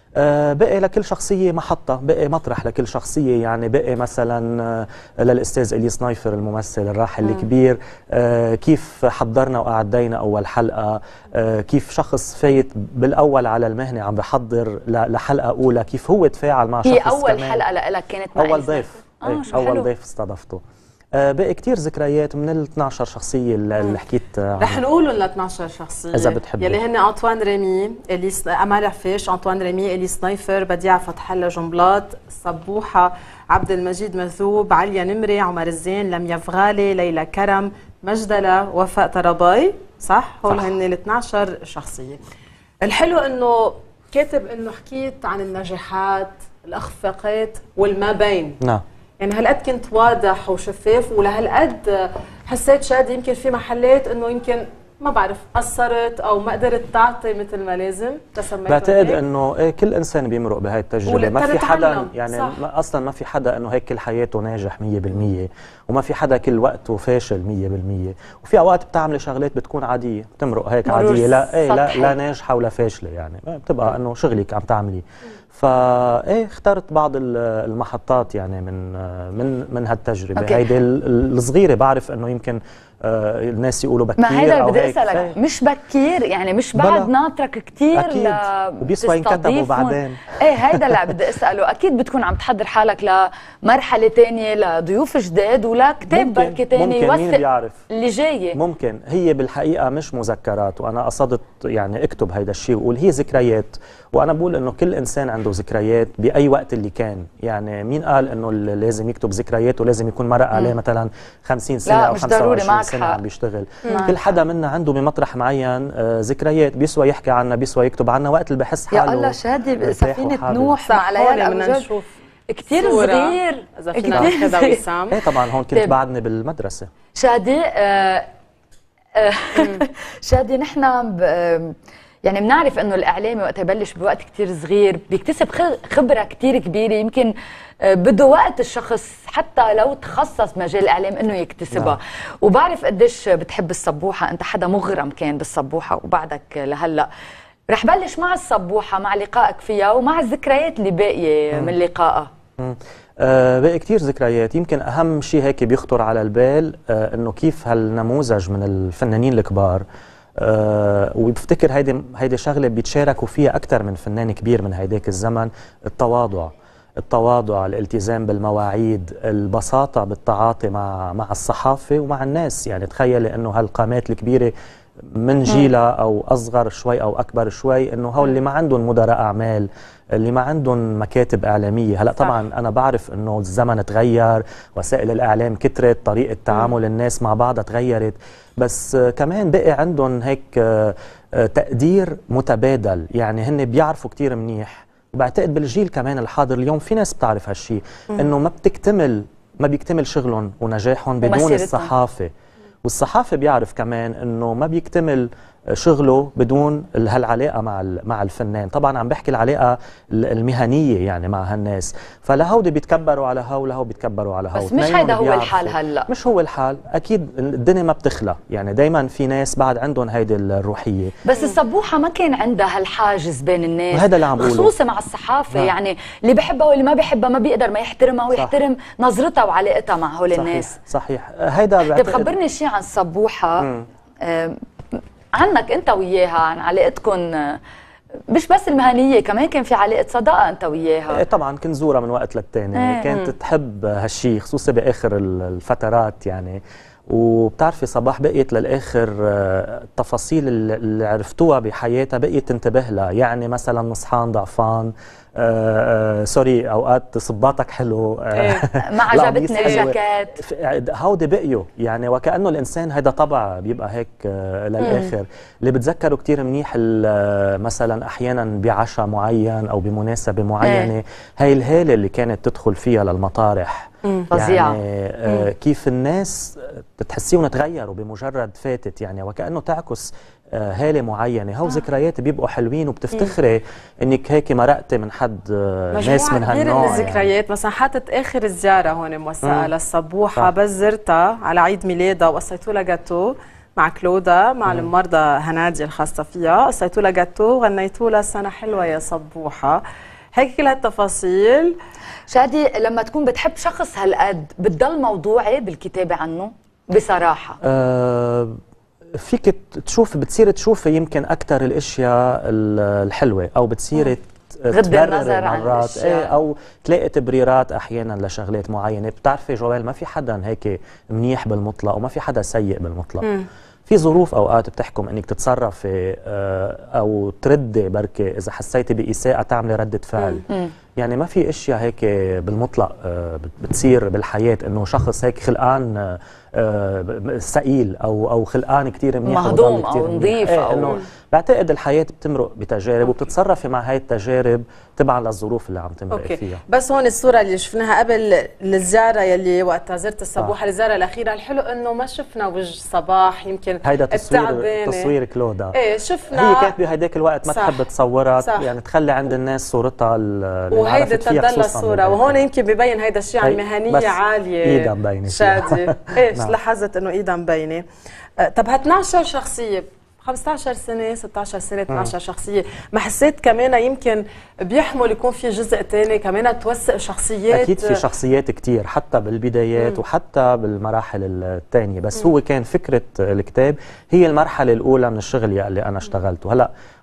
آه بقي لكل شخصية محطة، بقي مطرح لكل شخصية، يعني بقي مثلا آه للأستاذ إليس نايفر الممثل الراحل مم. الكبير، آه كيف حضرنا وأعدينا أول حلقة، آه كيف شخص فايت بالأول على المهنة عم بحضر لحلقة أولى، كيف هو تفاعل مع شخص هي أول كمان. حلقة لك كانت مع أول ضيف آه أول حلو. ضيف استضفته. آه بقي كتير ذكريات من ال اثنعش شخصية اللي حكيت عنها. رح نقولهم ل اثنعش شخصية إذا بتحبي، يلي هن أنطوان ريمي، إليس أمال عفيش، أنطوان ريمي، إليس نايفر، بديعة فتح الله جنبلاط، صبوحة، عبد المجيد مثوب، عليا نمري، عمر الزين، لميا فغالي، ليلى كرم، مجدلة، وفاء طرباي، صح؟ هول هن ال اثنعش شخصية. الحلو إنه كاتب إنه حكيت عن النجاحات، الإخفاقات والما بين. نعم. يعني هالقد كنت واضح وشفاف، ولهالقد حسيت شادي يمكن في محلات انه يمكن ما بعرف قصرت او ما قدرت تعطي مثل ما لازم. بعتقد انه إيه كل انسان بيمرق بهاي التجربه، ما في حدا يعني ما اصلا ما في حدا انه هيك كل حياته ناجح مية بالمية، وما في حدا كل وقته فاشل مية بالمية، وفي اوقات بتعملي شغلات بتكون عاديه، بتمرق هيك عاديه، لا ايه لا لا ناجحه ولا فاشله، يعني بتبقى انه شغلك عم تعملي. فايه اخترت بعض المحطات يعني من من من هالتجربه هيدي الصغيره. بعرف انه يمكن آه الناس يقولوا بكير، ما هيدا اللي بدي اسالك، مش بكير يعني مش بعد ناطرك كثير اكيد وبيسوى ينكتبوا بعدين. ايه هيدا اللي بدي اساله، اكيد بتكون عم تحضر حالك لمرحله ثانيه لضيوف جداد ولكتاب بركي ثاني يوثق اللي جايه. ممكن هي بالحقيقه مش مذكرات، وانا قصدت يعني اكتب هيدا الشيء وقول هي ذكريات، وانا بقول انه كل انسان عنده ذكريات باي وقت اللي كان، يعني مين قال انه اللي لازم يكتب ذكرياته لازم يكون مرق عليه مثلا خمسين سنه او خمسة وعشرين سنه عم بيشتغل. كل حدا منا عنده بمطرح معين آه ذكريات بيسوى يحكي عنها بيسوى يكتب عنها وقت اللي بحس حاله. يا الله شادي سفينه نوح مع ليال ابو جد كثير صغير. اذا فينا ناخذها وسام. ايه طبعا هون كنت بعدني بالمدرسه. شادي آه آه شادي نحن يعني بنعرف انه الاعلامي وقت يبلش بوقت كثير صغير بيكتسب خبره كثير كبيره، يمكن بده وقت الشخص حتى لو تخصص بمجال الاعلام انه يكتسبها. نعم. وبعرف قديش بتحب السبوحه، انت حدا مغرم كان بالسبوحه وبعدك لهلا. رح بلش مع السبوحه، مع لقائك فيها ومع الذكريات اللي باقيه من لقائها. آه باقي كتير ذكريات. يمكن أهم شيء هيك بيخطر على البال آه إنه كيف هالنموذج من الفنانين الكبار آه وبفتكر هيدي هيدي شغلة بيتشاركوا فيها أكثر من فنان كبير من هيداك الزمن، التواضع التواضع، الالتزام بالمواعيد، البساطة بالتعاطي مع مع الصحافة ومع الناس. يعني تخيلي إنه هالقامات الكبيرة من جيلها او اصغر شوي او اكبر شوي، انه هول اللي ما عندهم مدراء اعمال، اللي ما عندهم مكاتب اعلاميه. هلا طبعا انا بعرف انه الزمن تغير، وسائل الاعلام كترت، طريقه تعامل الناس مع بعضها تغيرت، بس كمان بقي عندهم هيك تقدير متبادل. يعني هن بيعرفوا كتير منيح، وبعتقد بالجيل كمان الحاضر اليوم في ناس بتعرف هالشيء، انه ما بتكتمل ما بيكتمل شغلهم ونجاحهم بدون الصحافه. والصحافي بيعرف كمان انه ما بيكتمل شغله بدون هالعلاقه مع مع الفنان. طبعا عم بحكي العلاقه المهنيه يعني مع هالناس، فلهودي بيتكبروا على هو ولهو بيتكبروا على هو. بس مش هيدا هو الحال هلا، مش هو الحال اكيد. الدنيا ما بتخلى، يعني دايما في ناس بعد عندهم هيدي الروحيه. بس السبوحه ما كان عندها هالحاجز بين الناس، هذا اللي عم بقوله، خصوصا مع الصحافه. يعني اللي بحبها واللي ما بحبها ما بيقدر ما يحترمها ويحترم صح. نظرتها وعلاقتها مع هول الناس. صحيح. هيدا طيب خبرني شيء عن السبوحه، آه عنك انت وياها، عن علاقتكم مش بس المهنيه، كمان كان في علاقه صداقه انت وياها. طبعا كنت زورها من وقت للتاني. ايه كانت تحب هالشيء خصوصا باخر الفترات يعني. وبتعرفي صباح بقيت للاخر التفاصيل اللي عرفتوها بحياتها بقيت تنتبه لها. يعني مثلا نصحان ضعفان، آه آه سوري اوقات صباطك حلو، آه إيه. ما عجبتني الجاكيت، هودي بقيوا يعني. وكأنه الانسان هيدا طبع بيبقى هيك آه للاخر. اللي بتذكروا كتير منيح مثلا احيانا بعشاء معين او بمناسبه معينه، إيه. هاي الهاله اللي كانت تدخل فيها للمطارح فظيعه، يعني آه كيف الناس تحسيهم تغيروا بمجرد فاتت يعني. وكأنه تعكس آه هالة معينة. هو آه. ذكريات بيبقوا حلوين وبتفتخري انك هيك مرقتي من حد آه ناس من هالنوع. مجموعة الذكريات يعني. مثلا حاطط اخر الزيارة هون موثقة للسبوحة، بس زرتها على عيد ميلادها وقصيتوا لها جاتو مع كلودا مع مم. المرضى هنادي الخاصة فيها، قصيتوا لها جاتو وغنيتوا لها سنة حلوة يا سبوحة. هيك كل هالتفاصيل. شادي لما تكون بتحب شخص هالقد بتضل موضوعي بالكتابة عنه بصراحة؟ أه فيك تشوف، بتصير تشوفي يمكن أكثر الأشياء الحلوة، أو بتصير تبرر مرات ايه، أو تلاقي تبريرات أحيانا لشغلات معينة. بتعرفي جوال ما في حدا هيك منيح بالمطلق وما في حدا سيء بالمطلق. م. في ظروف اوقات بتحكم انك تتصرفي او تردي بركي اذا حسيتي باساءه تعملي رده فعل. م. يعني ما في اشياء هيك بالمطلق بتصير بالحياه انه شخص هيك خلقان ثقيل او او خلقان كثير منيح مهضوم او نظيف. ايه او بعتقد الحياه بتمرق بتجارب وبتتصرفي مع هاي التجارب تبعا للظروف اللي عم تمرقي فيها. بس هون الصوره اللي شفناها قبل الزياره يلي وقتها زرت السبوحه آه. الزياره الاخيره، الحلو انه ما شفنا وجه صباح، يمكن هيدا تصوير تصوير كلودا. ايه شفنا هي كانت بهداك الوقت ما تحب تصورها يعني تخلي عند الناس صورتها وهيدا تضل الصوره. وهون يمكن ببين هيدا الشيء عن مهنيه عاليه. ايدها مبينه شادي ايش لاحظت انه ايدها مبينه. طب ها اثنعش شخصيه، خمسة عشر سنة، ستة عشر سنة، اثنعش شخصية، ما حسيت كمان يمكن بيحمل يكون في جزء ثاني كمان توثق شخصيات؟ أكيد في شخصيات كتير حتى بالبدايات مم. وحتى بالمراحل الثانية، بس مم. هو كان فكرة الكتاب هي المرحلة الأولى من الشغل اللي أنا اشتغلته. هلأ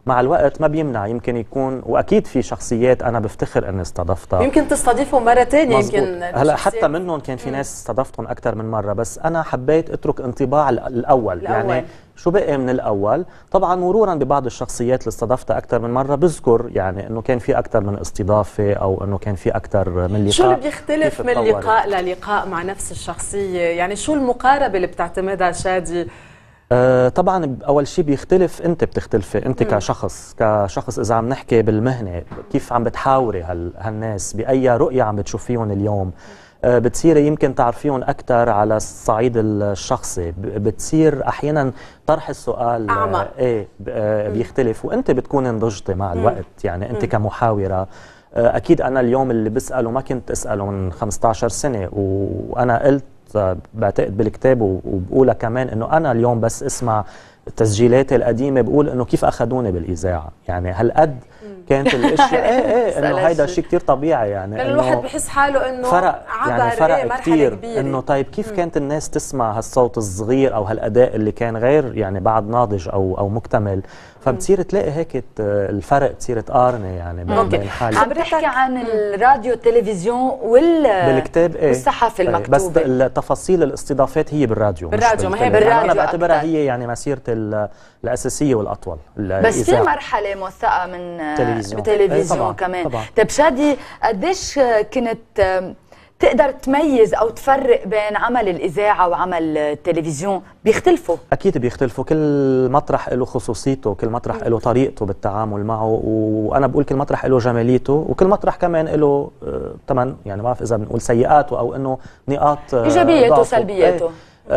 مع الوقت ما بيمنع يمكن يكون، واكيد في شخصيات انا بفتخر اني استضفتها يمكن تستضيفهم مره ثانيه. يمكن هلا حتى منهم كان في ناس استضفتهم اكثر من مره، بس انا حبيت اترك انطباع الاول, الأول. يعني شو بقي من الاول. طبعا مرورا ببعض الشخصيات اللي استضفتها اكثر من مره بذكر يعني انه كان في اكثر من استضافه او انه كان في اكثر من لقاء. شو اللي بيختلف من لقاء للقاء مع نفس الشخصيه؟ يعني شو المقاربه اللي بتعتمدها شادي؟ آه طبعا اول شيء بيختلف، انت بتختلفي انت مم. كشخص كشخص اذا عم نحكي بالمهنه كيف عم بتحاوري هال هالناس، باي رؤيه عم بتشوفيهم اليوم. آه بتصيري يمكن تعرفيهم اكثر على الصعيد الشخصي، بتصير احيانا طرح السؤال أعمق. ايه آه بيختلف، وانت بتكوني نضجتي مع الوقت. مم. يعني انت مم. كمحاوره آه اكيد انا اليوم اللي بساله ما كنت اساله من خمسة عشر سنه، وانا قلت بعتقد بالكتاب وبقولها كمان انه انا اليوم بس اسمع تسجيلاتي القديمه بقول انه كيف اخذوني بالاذاعه، يعني هالقد كانت الاشياء ايه ايه انه هيدا شيء كثير طبيعي. يعني لانه الواحد بحس حاله انه فرق عبر يعني فرق ايه كثير انه طيب كيف مم. كانت الناس تسمع هالصوت الصغير او هالاداء اللي كان غير يعني بعد ناضج او او مكتمل، فبتصير تلاقي هيك الفرق تصير تقارني يعني بين حالي. عم بتحكي عن الراديو التلفزيون وال بالكتاب ايه والصحافه المكتوبه، بس التفاصيل الاستضافات هي بالراديو بالراديو مش ما هي بالراديو. انا بعتبرها هي يعني مسيرتي الاساسيه والاطول. بس في مرحله موثقه من تلفزيون, تلفزيون طبعا كمان. طبعا. طيب شادي قديش كنت تقدر تميز او تفرق بين عمل الاذاعه وعمل التلفزيون؟ بيختلفوا اكيد بيختلفوا، كل مطرح له خصوصيته، كل مطرح له طريقته بالتعامل معه، وانا بقول كل مطرح له جماليته، وكل مطرح كمان له ثمن يعني ما بعرف اذا بنقول سيئاته او انه نقاط ايجابياته وسلبياته.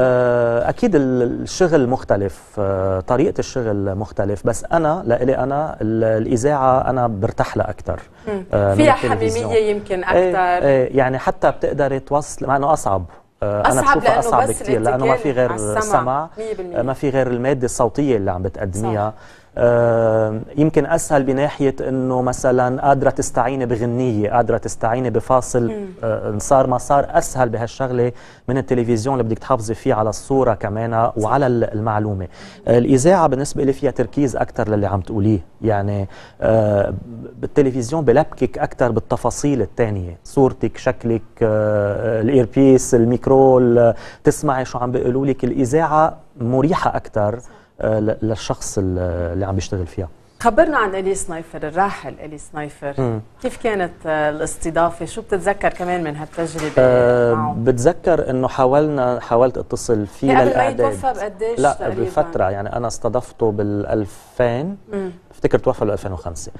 أكيد الشغل مختلف، طريقة الشغل مختلف، بس أنا لإلي أنا الإذاعة أنا برتاح لها أكثر، فيها حميمية يمكن أكثر. ايه ايه يعني حتى بتقدري توصل مع أنه أصعب. أنا بشوفها أصعب كثير لأنه ما في غير السمع، ما في غير المادة الصوتية اللي عم بتقدميها. آه يمكن اسهل بناحيه انه مثلا قادره تستعيني بغنيه، قادره تستعيني بفاصل، آه صار ما صار اسهل بهالشغله من التلفزيون اللي بدك تحافظي فيه على الصوره كمان وعلى المعلومه. آه الاذاعه بالنسبه لي فيها تركيز اكثر للي عم تقوليه، يعني آه بالتلفزيون بلبكك اكثر بالتفاصيل الثانيه، صورتك، شكلك، آه الايربيس، الميكرو، تسمعي شو عم بيقولوا لك. الاذاعه مريحه اكثر للشخص اللي عم بيشتغل فيها. خبرنا عن إليس نايفر، الراحل إليس نايفر. مم. كيف كانت الاستضافة؟ شو بتتذكر كمان من هالتجربة أه معه؟ بتذكر انه حاولنا حاولت اتصل فيه للاعداد. قبل ما يتوفى بقديش؟ لا بفترة، يعني انا استضفته بالألفين، بفتكر توفى بال ألفين وخمسة.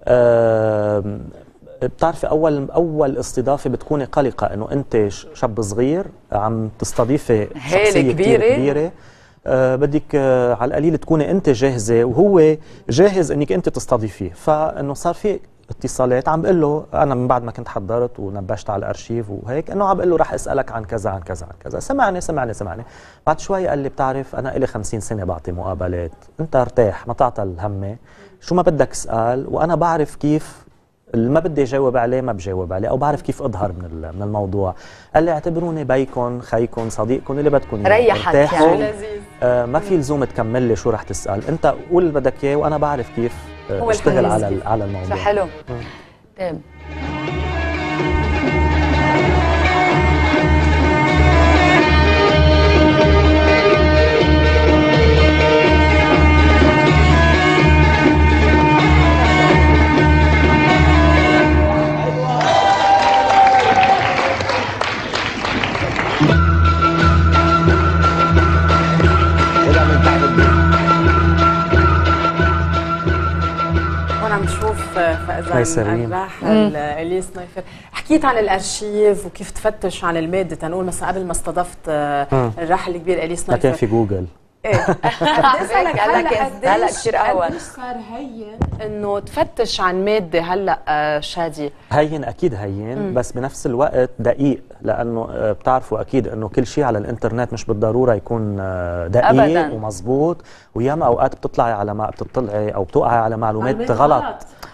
أه بتعرفي اول اول استضافه بتكوني قلقه انه انت شاب صغير عم تستضيفي شخصيه كبيره كبيره، آه بدك آه على القليل تكوني انت جاهزه وهو جاهز انك انت تستضيفيه. فانه صار في اتصالات عم بقول له انا من بعد ما كنت حضرت ونبشت على الارشيف وهيك، انه عم بقول له رح اسالك عن كذا عن كذا عن كذا. سمعني سمعني سمعني بعد شوي قال لي بتعرف انا إلي خمسين سنه بعطي مقابلات، انت ارتاح ما تعطى الهمه، شو ما بدك اسال وانا بعرف كيف اللي ما بدي اجاوب عليه ما بجاوب عليه، او بعرف كيف اظهر من من الموضوع. قال لي اعتبروني بيكم، خيكم، صديقكم، اللي بدكم ريحك يعني لذيذ. آه ما في لزوم تكمل لي شو رح تسال، انت قول اللي بدك اياه وانا بعرف كيف آه اشتغل على على الموضوع. حلو. طيب فإذا الراحل إليس نايفر، حكيت عن الارشيف وكيف تفتش عن الماده. تنقول مثلا قبل ما استضفت الراحل الكبير إليس نايفر ما كان في جوجل. ايه قد اسالك هلا هلا كثير اهون، قديش صار هين انه تفتش عن ماده هلا شادي؟ هين اكيد هين، مم. بس بنفس الوقت دقيق، لانه بتعرفوا اكيد انه كل شيء على الانترنت مش بالضروره يكون دقيق أبداً. ومزبوط، وياما اوقات بتطلعي على ما بتطلعي او بتوقعي على معلومات غلط. غلط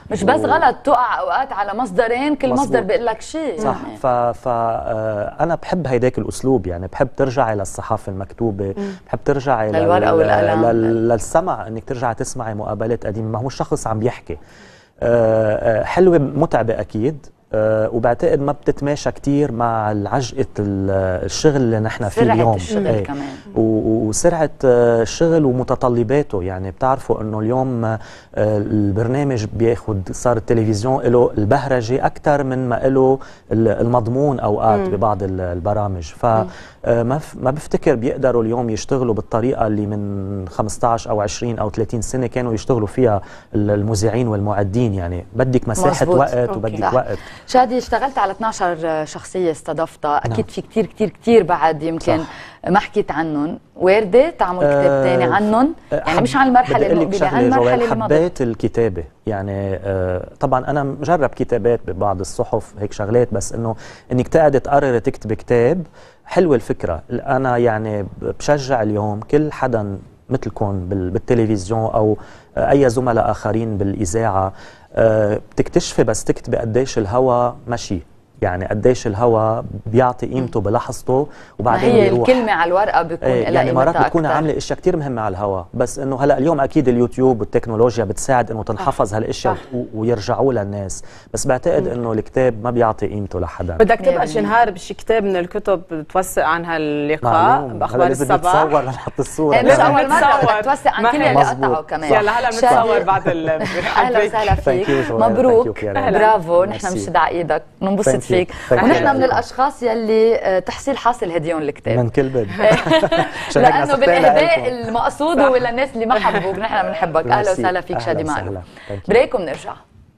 مش بس و... غلط تقع اوقات على مصدرين، كل مصدر مصدر بيقول لك شيء. صح. يعني. ف... ف انا بحب هيداك الاسلوب، يعني بحب ترجعي للصحافه المكتوبه، مم. بحب ترجعي للورقه لل... والقلم، لل... للسمع، انك ترجعي تسمعي مقابلات قديمه، ما هو الشخص عم بيحكي. أه حلوه متعبه اكيد، أه وبعتقد ما بتتماشى كتير مع العجقه الشغل اللي نحن فيه اليوم، الشغل ايه. كمان وسرعه الشغل ومتطلباته. يعني بتعرفوا انه اليوم البرنامج بياخذ، صار التلفزيون له البهرجه اكثر من ما له المضمون اوقات مم. ببعض البرامج. فما ما بفتكر بيقدروا اليوم يشتغلوا بالطريقه اللي من خمسة عشر او عشرين او ثلاثين سنه كانوا يشتغلوا فيها المذيعين والمعدين. يعني بدك مساحه مزبوط. وقت أوكي. وبدك صح. وقت. شادي اشتغلت على اثنعش شخصيه استضفتها، اكيد نعم. في كتير كتير كتير بعد يمكن صح. ما حكيت عنهم، وارده تعمل كتاب أه ثاني عنهم؟ يعني مش عن المرحله المقبله، عن المرحله اللي مضت. حبيت الكتابه يعني. أه طبعا انا مجرب كتابات ببعض الصحف هيك شغلات، بس انه انك تقعد تقرر تكتب كتاب، حلوه الفكره. انا يعني بشجع اليوم كل حدا مثلكم بالتلفزيون او اي زملاء اخرين بالاذاعه، أه بتكتشفي بس تكتبي قديش الهوى مشي، يعني قديش الهوى بيعطي قيمته بلحظته وبعدين هي بيروح. الكلمه على الورقه بيكون ايه يعني مرات بتكون عامله اشياء كثير مهمه على الهوى، بس انه هلا اليوم اكيد اليوتيوب والتكنولوجيا بتساعد انه تنحفظ هالاشياء ويرجعوا للناس، بس بعتقد انه الكتاب ما بيعطي قيمته لحدا. بدك تبقى شي نهار بشي كتاب من الكتب توثق عن هاللقاء باخبار الصباح. بتصور لنحط الصوره، مش اول مره بدك توثق عن كل اللي قطعوا كمان. يلا هلا بنتصور بعد ال اهلا وسهلا فيك، مبروك، برافو، نحن بنشد على ايدك، بننبسط فيك، ونحن من الاشخاص يلي تحصيل حاصل هديون الكتاب من كل بد لانه بالاهداء المقصود هو للناس اللي ما حبوك، نحن بنحبك. اهلا وسهلا فيك شادي معلوم. بريك وبنرجع.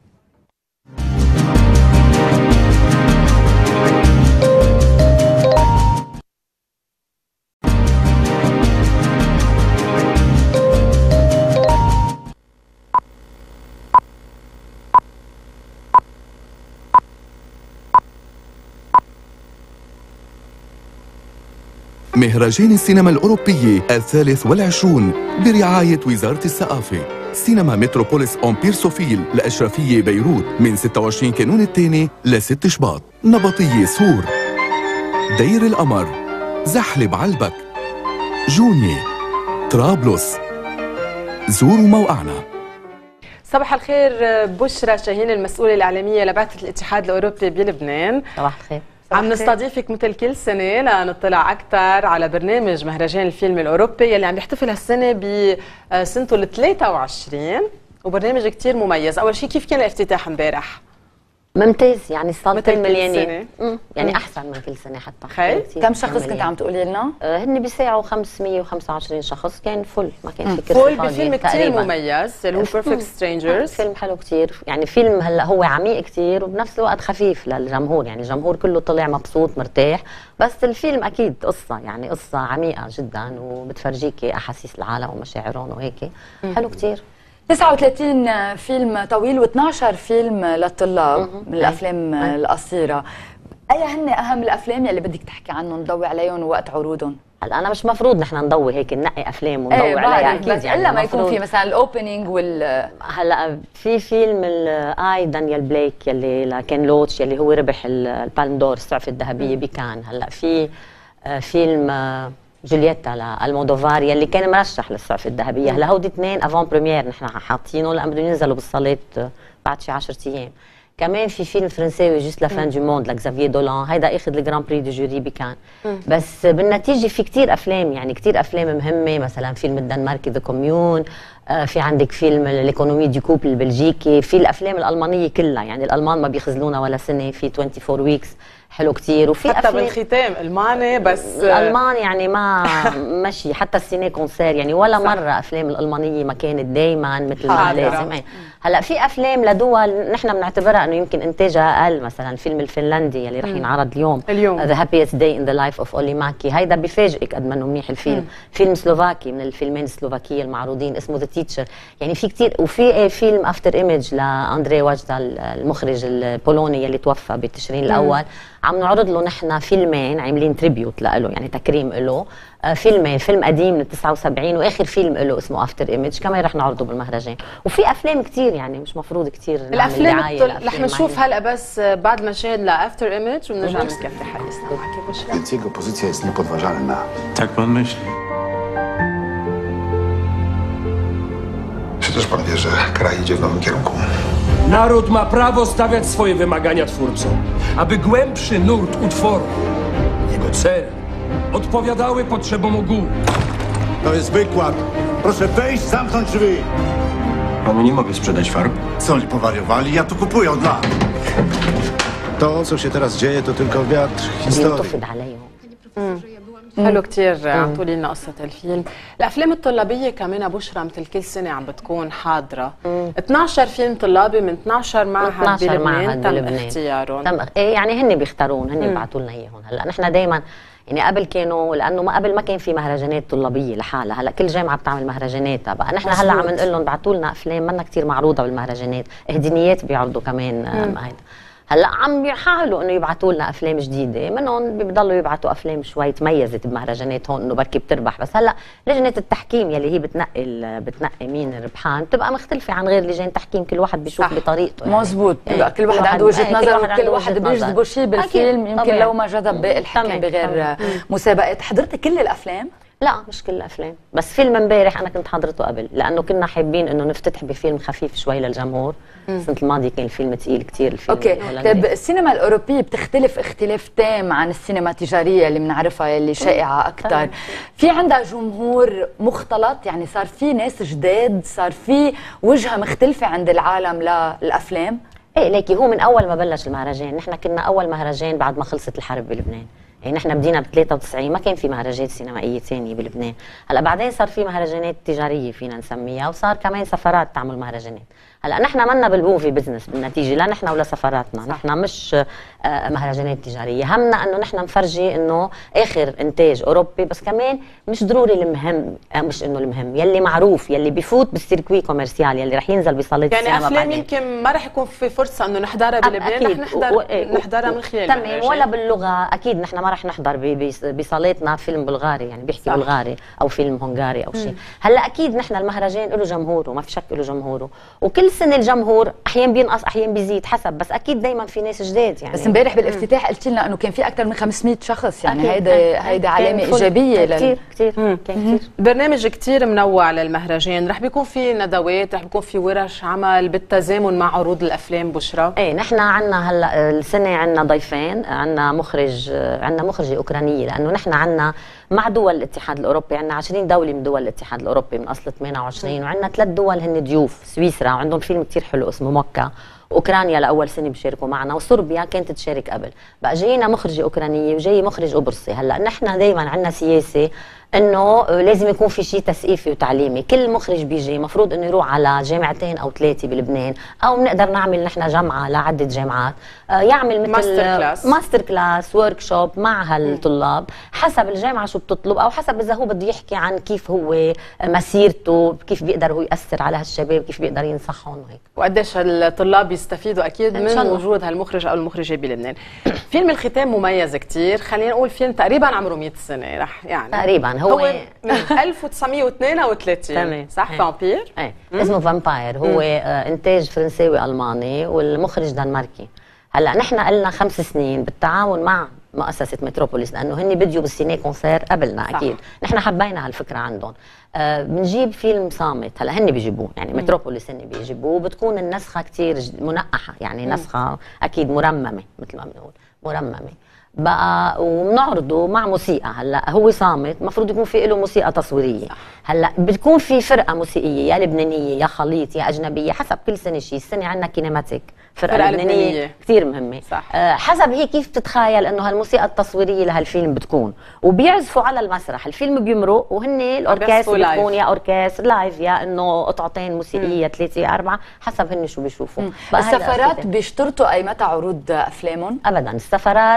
مهرجان السينما الأوروبية الثالث والعشرون برعاية وزارة الثقافة. سينما متروبوليس أمبير سوفيل لأشرفية بيروت من ستة وعشرين كانون الثاني ل ستة شباط. نبطية سور، دير القمر، زحلب علبك، جوني، طرابلس. زوروا موقعنا. صباح الخير بشرى شاهين، المسؤولة الإعلامية لبعثة الاتحاد الأوروبي بلبنان. صباح الخير. عم نستضيفك مثل كل سنة لنطلع أكثر على برنامج مهرجان الفيلم الأوروبي يلي عم يحتفل هالسنة بسنته ال ثلاثة وعشرين، وبرنامج كتير مميز. أول شيء كيف كان الافتتاح امبارح؟ ممتاز، يعني صارت مليانين، يعني احسن من كل سنه حتى. خير كم شخص كنت عم تقولي لنا؟ آه هن بيساعوا خمسمية وخمسة وعشرين شخص، كان فل، ما كان في كرسي فاضي. فل بفيلم كثير مميز اللي هو بيرفكت سترينجرز. فيلم حلو كثير، يعني فيلم هلا هو عميق كثير وبنفس الوقت خفيف للجمهور، يعني الجمهور كله طلع مبسوط مرتاح، بس الفيلم اكيد قصه، يعني قصه عميقه جدا وبتفرجيكي احاسيس العالم ومشاعرهم وهيك. حلو كثير. تسعة وثلاثين فيلم طويل واثنعش فيلم للطلاب من الافلام أي. القصيره. اي هن اهم الافلام يلي بدك تحكي عنهم نضوي عليهم وقت عروضهم؟ هلا انا مش مفروض نحن نضوي هيك ننقي افلام ونضوي ايه عليها اكيد، بس يعني الا ما يكون في مثلا الاوبننج وال هلا في فيلم الاي دانيال بليك يلي كان لوتش يلي هو ربح البالم دور السعفه الذهبيه بكان. هلا في فيلم جولييتا لالمودوفار يلي كان مرشح للسعفه الذهبيه. هلا هودي اثنين افون بريمير نحن حاطينه لان بدهم ينزلوا بالصالات بعد شي عشرة ايام. كمان في فيلم فرنساوي جوست لا فان دو موند لكزافييه دولان، هيدا اخذ الجراند بري دو جوري بكان. بس بالنتيجه في كثير افلام، يعني كثير افلام مهمه، مثلا فيلم الدنماركي ذا كوميون، آه في عندك فيلم ليكونومي دو كوبل البلجيكي، في الافلام الالمانيه كلها، يعني الالمان ما بيخزلونا ولا سنه، في أربعة وعشرين ويكس حلو كثير. وفي حتى بالختام الماني، بس الالمان يعني ما مشي، حتى السيني كونسير يعني ولا صح. مره افلام الالمانيه ما كانت دايما مثل ما لازم. هلا في افلام لدول نحن بنعتبرها انه يمكن انتاجها اقل، مثلا الفيلم الفنلندي يلي رح ينعرض اليوم اليوم ذا هابيست داي ان ذا لايف اوف اولي ماكي، هيدا بفاجئك قد ما انه منيح الفيلم. مم. فيلم سلوفاكي من الفيلمين السلوفاكيه المعروضين اسمه ذا تيتشر، يعني في كثير. وفي فيلم افتر ايمج لاندري واجدا المخرج البولوني يلي توفى بتشرين الاول، عم نعرض له نحن فيلمين عاملين تريبيوت له، يعني تكريم له. آه فيلمين، فيلم قديم من تسعة وسبعين واخر فيلم له اسمه افتر ايمج، كمان رح نعرضه بالمهرجان. وفي افلام كتير يعني مش مفروض كتير الافلام رح نشوف هلا بس بعد مشاهد لافتر ايمج ونرجع نكفي حديثنا معك يا بشرى. Więc jego pozycja jest niepodważalna. Tak pan myśli? Czy też pan wie, że kraj idzie w nowym kierunku? Naród ma prawo stawiać swoje wymagania twórcom, aby głębszy nurt utworu, jego cele odpowiadały potrzebom ogółu. To jest wykład. Proszę wejść, zamknąć drzwi. Panu nie mogę sprzedać farb. Co oni powariowali? Ja tu kupuję od lat. To, co się teraz dzieje, to tylko wiatr historii. حلو كتير اعطوا لنا قصة الفيلم. الأفلام الطلابية كمان بشرى مثل كل سنة عم بتكون حاضرة. اثنعش فيلم طلابي من اثنعش معهد بلبنان تم اختيارهم. تم ايه يعني هن بيختارون، هن بيبعتوا لنا اياهم. هلا نحن دائما يعني قبل كانوا، لانه ما قبل ما كان في مهرجانات طلابيه لحالها، هلا كل جامعه بتعمل مهرجاناتها بقى. نحن هلا عم نقول لهم ابعتوا لنا افلام منا كثير معروضه بالمهرجانات، اهدينيات بيعرضوا كمان هيدا. هلا عم يحاولوا انه يبعثوا لنا افلام جديده، منهم بيضلوا يبعثوا افلام شوي تميزت بمهرجانات هون انه بركي بتربح. بس هلا لجنه التحكيم يلي هي بتنقي بتنقي مين الربحان بتبقى مختلفه عن غير لجان تحكيم، كل واحد بيشوف بطريقته يعني. مزبوط، ايه كل واحد عنده وجهه نظر وكل واحد بيجذبه شيء بالفيلم يمكن طبعاً. لو ما جذب باقي الحكي بغير مسابقات. حضرتي كل الافلام؟ لا مش كل الافلام، بس فيلم امبارح انا كنت حضرته قبل، لانه كنا حابين انه نفتتح بفيلم خفيف شوي للجمهور. السنه الماضيه كان الفيلم ثقيل كثير الفيلم. اوكي، طيب السينما الاوروبيه بتختلف اختلاف تام عن السينما التجاريه اللي بنعرفها اللي شائعه اكثر. في عندها جمهور مختلط، يعني صار في ناس جداد، صار في وجهه مختلفه عند العالم للافلام. ايه ليكي هو من اول ما بلش المهرجان، نحن كنا اول مهرجان بعد ما خلصت الحرب بلبنان. يعني نحن بدينا ب ثلاثة وتسعين، ما كان في مهرجانات سينمائيه ثانيه بلبنان. هلا بعدين صار في مهرجانات تجاريه فينا نسميها، وصار كمان سفرات تعمل مهرجانات. هلا نحن منا بالموفي بزنس بالنتيجه، لا نحن ولا سفراتنا، نحن مش مهرجانات تجاريه، همنا انه نحن نفرجي انه اخر انتاج اوروبي، بس كمان مش ضروري المهم، مش انه المهم يلي معروف يلي بفوت بالسيركوي كوميرسيال يلي رح ينزل بصالات يعني السينما. افلام يمكن ما رح يكون في فرصه انه نحضرها بلبنان، رح نحضر و... نحضرها من خلال تمام، ولا باللغه اكيد نحن ما رح نحضر بصالاتنا فيلم بلغاري يعني بيحكي صح. بلغاري او فيلم هنغاري او شيء. هلا اكيد نحن المهرجان له جمهوره، ما في شك له جمهوره، وكل سنه الجمهور احيانا بينقص احيانا بيزيد حسب، بس اكيد دايما في ناس جداد يعني. بس امبارح بالافتتاح قلت لنا انه كان في اكثر من خمسمية شخص، يعني هيدا هيدا علامه ايجابيه. كثير كثير كان كثير. برنامج كثير منوع للمهرجان، رح بيكون في ندوات، رح بيكون في ورش عمل بالتزامن مع عروض الافلام. بشرى ايه نحن عندنا هلا السنه عندنا ضيفين، عندنا مخرج عندنا مخرجه اوكرانيه، لانه نحن عندنا مع دول الاتحاد الاوروبي عندنا عشرين دوله من دول الاتحاد الاوروبي من اصل ثمانية وعشرين، وعندنا ثلاث دول هن ضيوف، سويسرا وعندهم فيلم كثير حلو اسمه موكا، اوكرانيا لاول سنه بيشاركوا معنا، وصربيا كانت تشارك قبل. بقى جاينا مخرجه اوكرانيه وجاي مخرج قبرصي. هلا نحن دائما عندنا سياسه انه لازم يكون في شيء تثقيفي وتعليمي، كل مخرج بيجي مفروض انه يروح على جامعتين او ثلاثه بلبنان، او بنقدر نعمل نحن جامعه لعده جامعات يعمل مثل ماستر كلاس ماستر كلاس ورك شوب مع هالطلاب حسب الجامعه شو بتطلب، او حسب اذا هو بده يحكي عن كيف هو مسيرته، كيف بيقدر هو ياثر على هالشباب، كيف بيقدر ينصحهم وهيك. وقديش الطلاب يستفيدوا اكيد من وجود هالمخرج او المخرجه بلبنان. فيلم الختام مميز كثير، خلينا نقول فيلم تقريبا عمره مية سنه، رح يعني تقريبا هو, هو من ألف وتسعمية واثنين وثلاثين تمام صح؟ فامبير ايه اسمه فامباير، هو آه انتاج فرنساوي الماني والمخرج دنماركي. هلا نحن قلنا خمس سنين بالتعاون مع مؤسسه متروبوليس، لانه هن بديوا بالسيني كونسير قبلنا صح. اكيد نحن حبينا هالفكره عندهم. آه بنجيب فيلم صامت، هلا هن بيجيبوه يعني متروبوليس هن بيجيبوه، بتكون النسخه كثير منقحه يعني مم. نسخه اكيد مرممه مثل ما بنقول مرممه بقى، وبنعرضه مع موسيقى. هلا هو صامت المفروض يكون في له موسيقى تصويريه صح. هلا بتكون في فرقه موسيقيه يا لبنانيه يا خليط يا اجنبيه حسب كل سنه شيء. السنه عندنا كينماتيك فرقه, فرقة لبنانيه, لبنانية. كثير مهمه صح. آه حسب هي كيف تتخيل انه هالموسيقى التصويريه لهالفيلم بتكون، وبيعزفوا على المسرح. الفيلم بيمرق وهن الاوركستر بتكون يا اوركستر لايف يا انه قطعتين موسيقيه ثلاثه اربعه حسب هن شو بيشوفوا. السفرات بيشترطوا اي متى عروض افلامهم؟ ابدا، السفرات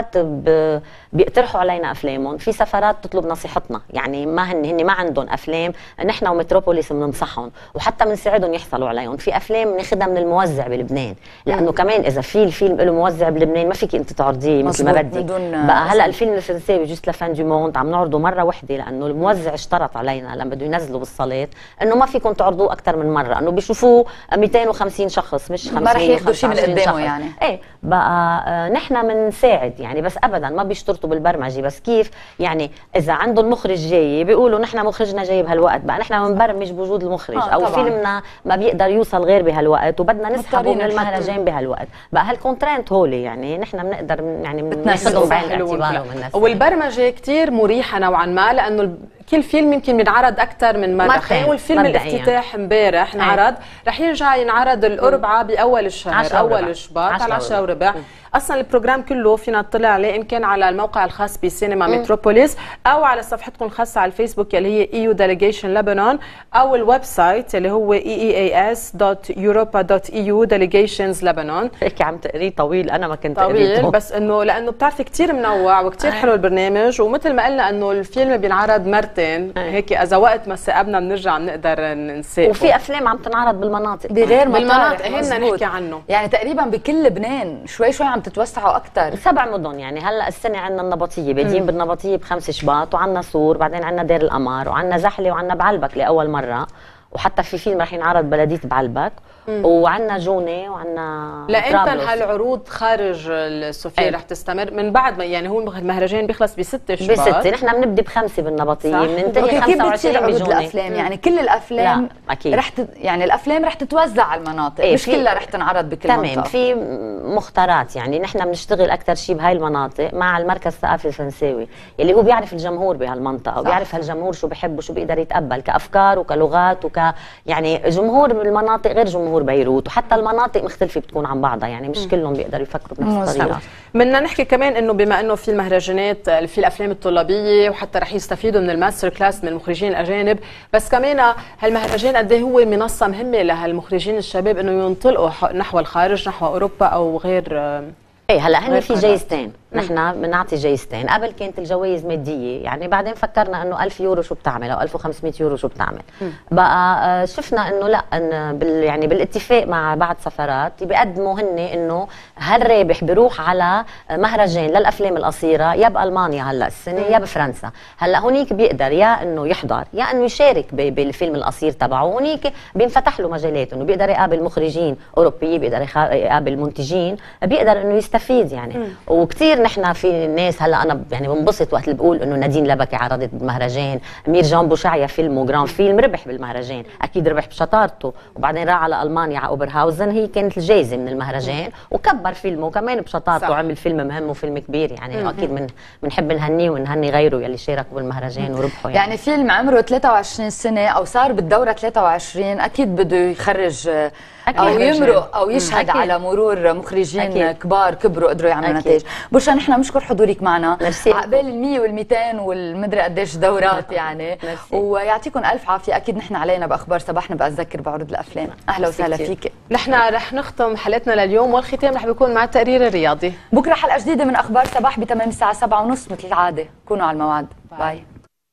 ب... بيقترحوا علينا افلامهم، في سفرات تطلب نصيحتنا، يعني ما هن هن ما عندهم افلام، نحن ومتروبوليس بننصحهم وحتى بنساعدهم يحصلوا عليهم. في افلام بناخذها من الموزع بلبنان، لانه مم. كمان اذا في الفيلم له موزع بلبنان ما فيك انت تعرضيه مثل ما بدك. بقى هلا الفيلم الفرنساوي جوست لا فان دو موند عم نعرضه مره وحده، لانه الموزع اشترط علينا لما بده ينزلوا بالصالات انه ما فيكم تعرضوه اكثر من مره، انه بيشوفوه مئتين وخمسين شخص مش خمسين، ما رح ياخذوا شيء من قدامه يعني. ايه بقى آه نحن بنساعد يعني، بس ابدا ما بيشترطوا بالبرمجه. بس كيف يعني اذا عندهم مخرج جاي بيقولوا نحن مخرجنا جاي بهالوقت، بقى نحن بنبرمج بوجود المخرج آه او طبعاً. فيلمنا ما بيقدر يوصل غير بهالوقت وبدنا نسحبه من المهرجان بهالوقت، بقى هالكونترنت هولي يعني نحن بنقدر يعني بناخذهم بعين الاعتبار. والبرمجه كثير مريحه نوعا ما، لانه كل فيلم يمكن بينعرض اكثر من مره. خلينا نقول فيلم الافتتاح امبارح انعرض، رح يرجع ينعرض الاربعاء باول الشهر، اول شباط على عشرة وربع. اصلا البروجرام كله فينا نطلع عليه ان كان على الموقع الخاص بسينما مم. متروبوليس، او على صفحتكم الخاصه على الفيسبوك اللي هي اي يو ديليجيشن لبنان، او الويب سايت اللي هو اي اي اي اس دوت يوروبا دوت اي يو ديليجيشنز لبنان. هيك عم تقريه طويل، انا ما كنت قريته طويل، بس انه لانه بتعرفي كثير منوع وكثير آه. حلو البرنامج، ومثل ما قلنا انه الفيلم بينعرض مرتين آه. هيك اذا وقت ما ثقبنا بنرجع بنقدر نساقه. وفي افلام عم تنعرض بالمناطق بغير بالمناطق هي بدنا نحكي عنه، يعني تقريبا بكل لبنان شوي شوي عم تتوسعوا اكثر. سبع مدن يعني، هلا السنه عندنا النبطيه، بادين بالنبطيه بخمس شباط، وعندنا صور، بعدين عندنا دير القمر، وعندنا زحله، وعندنا بعلبك لاول مره، وحتى في فيلم رح ينعرض بلديه بعلبك، وعندنا جونه، وعندنا لامتى هالعروض خارج السوفيا رح تستمر؟ من بعد ما يعني هو المهرجان بيخلص بست شباط، بستة، نحن بنبدي بخمسه بالنبطيه، بننتهي خمسة وعشرين بجونه. الافلام يعني كل الافلام رح ت... يعني الافلام رح تتوزع على المناطق، إيه مش كلها رح تنعرض بكل تمام. منطقه. في مختارات يعني، نحن بنشتغل اكثر شيء بهاي المناطق مع المركز الثقافي الفرنساوي اللي هو بيعرف الجمهور بهالمنطقه، وبيعرف هالجمهور شو بحب وشو بيقدر يتقبل كافكار وكلغات وك يعني جمهور المناطق غير جمهور بيروت، وحتى المناطق مختلفه بتكون عن بعضها، يعني مش كلهم بيقدروا يفكروا بنفس الطريقه. بدنا نحكي كمان انه بما انه في المهرجانات في الافلام الطلابيه، وحتى رح يستفيدوا من الماستر كلاس من المخرجين الاجانب، بس كمان هالمهرجان قد ايه هو منصه مهمه لهالمخرجين الشباب انه ينطلقوا نحو الخارج، نحو اوروبا او غير. ايه هلا هن في جايزتين، نحن بنعطي جايزتين، قبل كانت الجوائز ماديه، يعني بعدين فكرنا انه ألف يورو شو بتعمل او ألف وخمسمئة يورو شو بتعمل. م. بقى شفنا انه لا، إن بال يعني بالاتفاق مع بعض سفرات بيقدموا هن انه هالرابح بيروح على مهرجان للافلام القصيره، يا بالمانيا هلا السنه يا بفرنسا. هلا هونيك بيقدر يا انه يحضر يا انه يشارك بالفيلم القصير تبعه، هونيك بينفتح له مجالات، انه بيقدر يقابل مخرجين اوروبيين، بيقدر يقابل منتجين، بيقدر انه يستفيد يعني. م. وكثير نحن في ناس هلا انا يعني بنبسط وقت اللي بقول انه نادين لبكي عرضت بالمهرجان، امير جان بوشعيا فيلمه جران فيلم ربح بالمهرجان، اكيد ربح بشطارته، وبعدين راح على المانيا على اوبرهاوزن، هي كانت الجائزه من المهرجان، وكبر فيلمه كمان بشطارته، وعمل فيلم مهم وفيلم كبير يعني. اكيد من بنحب نهنيه ونهني غيره يلي شاركوا بالمهرجان وربحوا يعني. يعني فيلم عمره ثلاثة وعشرين سنه او صار بالدوره ثلاثة وعشرين، اكيد بده يخرج او يمرق او يشهد أكيد. على مرور مخرجين أكيد. كبار كبروا قدروا يعملوا نتائج. بشرى نحن بنشكر حضورك معنا، عقبال ال مية وال مئتين والمدري قديش دورات يعني، ويعطيكم الف عافيه. اكيد نحن علينا باخبار صباح نبقى نذكر بعروض الافلام. اهلا وسهلا فيك. نحن رح نختم حلقتنا لليوم، والختام رح بيكون مع التقرير الرياضي. بكره حلقه جديده من اخبار صباح بتمام الساعه سبعة ونص مثل العاده، كونوا على الموعد. باي, باي.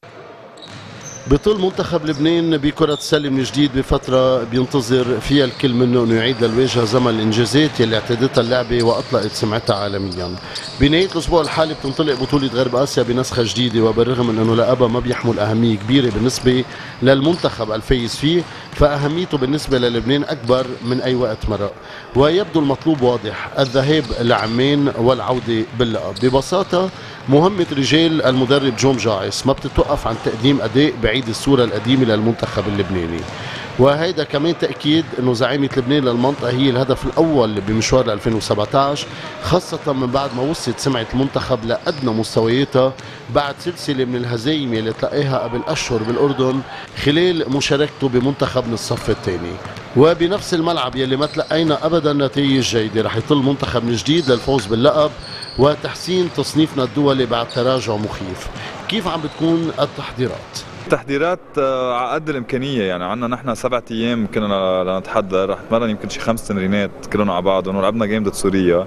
بطل منتخب لبنان بكرة السلة من جديد بفترة بينتظر فيها الكل منه انه يعيد للواجهة زمن الانجازات يلي اعتادتها اللعبة واطلقت سمعتها عالميا. بنهاية الاسبوع الحالي بتنطلق بطولة غرب اسيا بنسخة جديدة، وبالرغم من انه لقبها ما بيحمل اهمية كبيرة بالنسبة للمنتخب الفايز فيه، فاهميته بالنسبة للبنان اكبر من اي وقت مرق، ويبدو المطلوب واضح، الذهاب لعمان والعودة باللقب. ببساطة مهمة رجال المدرب جون جاعس ما بتتوقف عن تقديم أداء بعيد الصورة القديمة للمنتخب اللبناني، وهيدا كمان تأكيد أنه زعيمة لبنان للمنطقة هي الهدف الأول بمشوار ألفين وسبعة عشر، خاصة من بعد ما وصلت سمعة المنتخب لأدنى مستوياتها بعد سلسلة من الهزايم اللي تلاقيها قبل أشهر بالأردن خلال مشاركته بمنتخب الصف الثاني. وبنفس الملعب يلي ما تلقينا أبدا نتائج جيدة رح يطل منتخب من جديد للفوز باللقب وتحسين تصنيفنا الدولي بعد تراجع مخيف. كيف عم بتكون التحضيرات؟ التحضيرات على قد الامكانيه، يعني عندنا نحن سبعة ايام كنا لنتحضر، رح نتمرن يمكن شي خمس تمرينات كلهم على بعضهم، ولعبنا جيم ضد سوريا،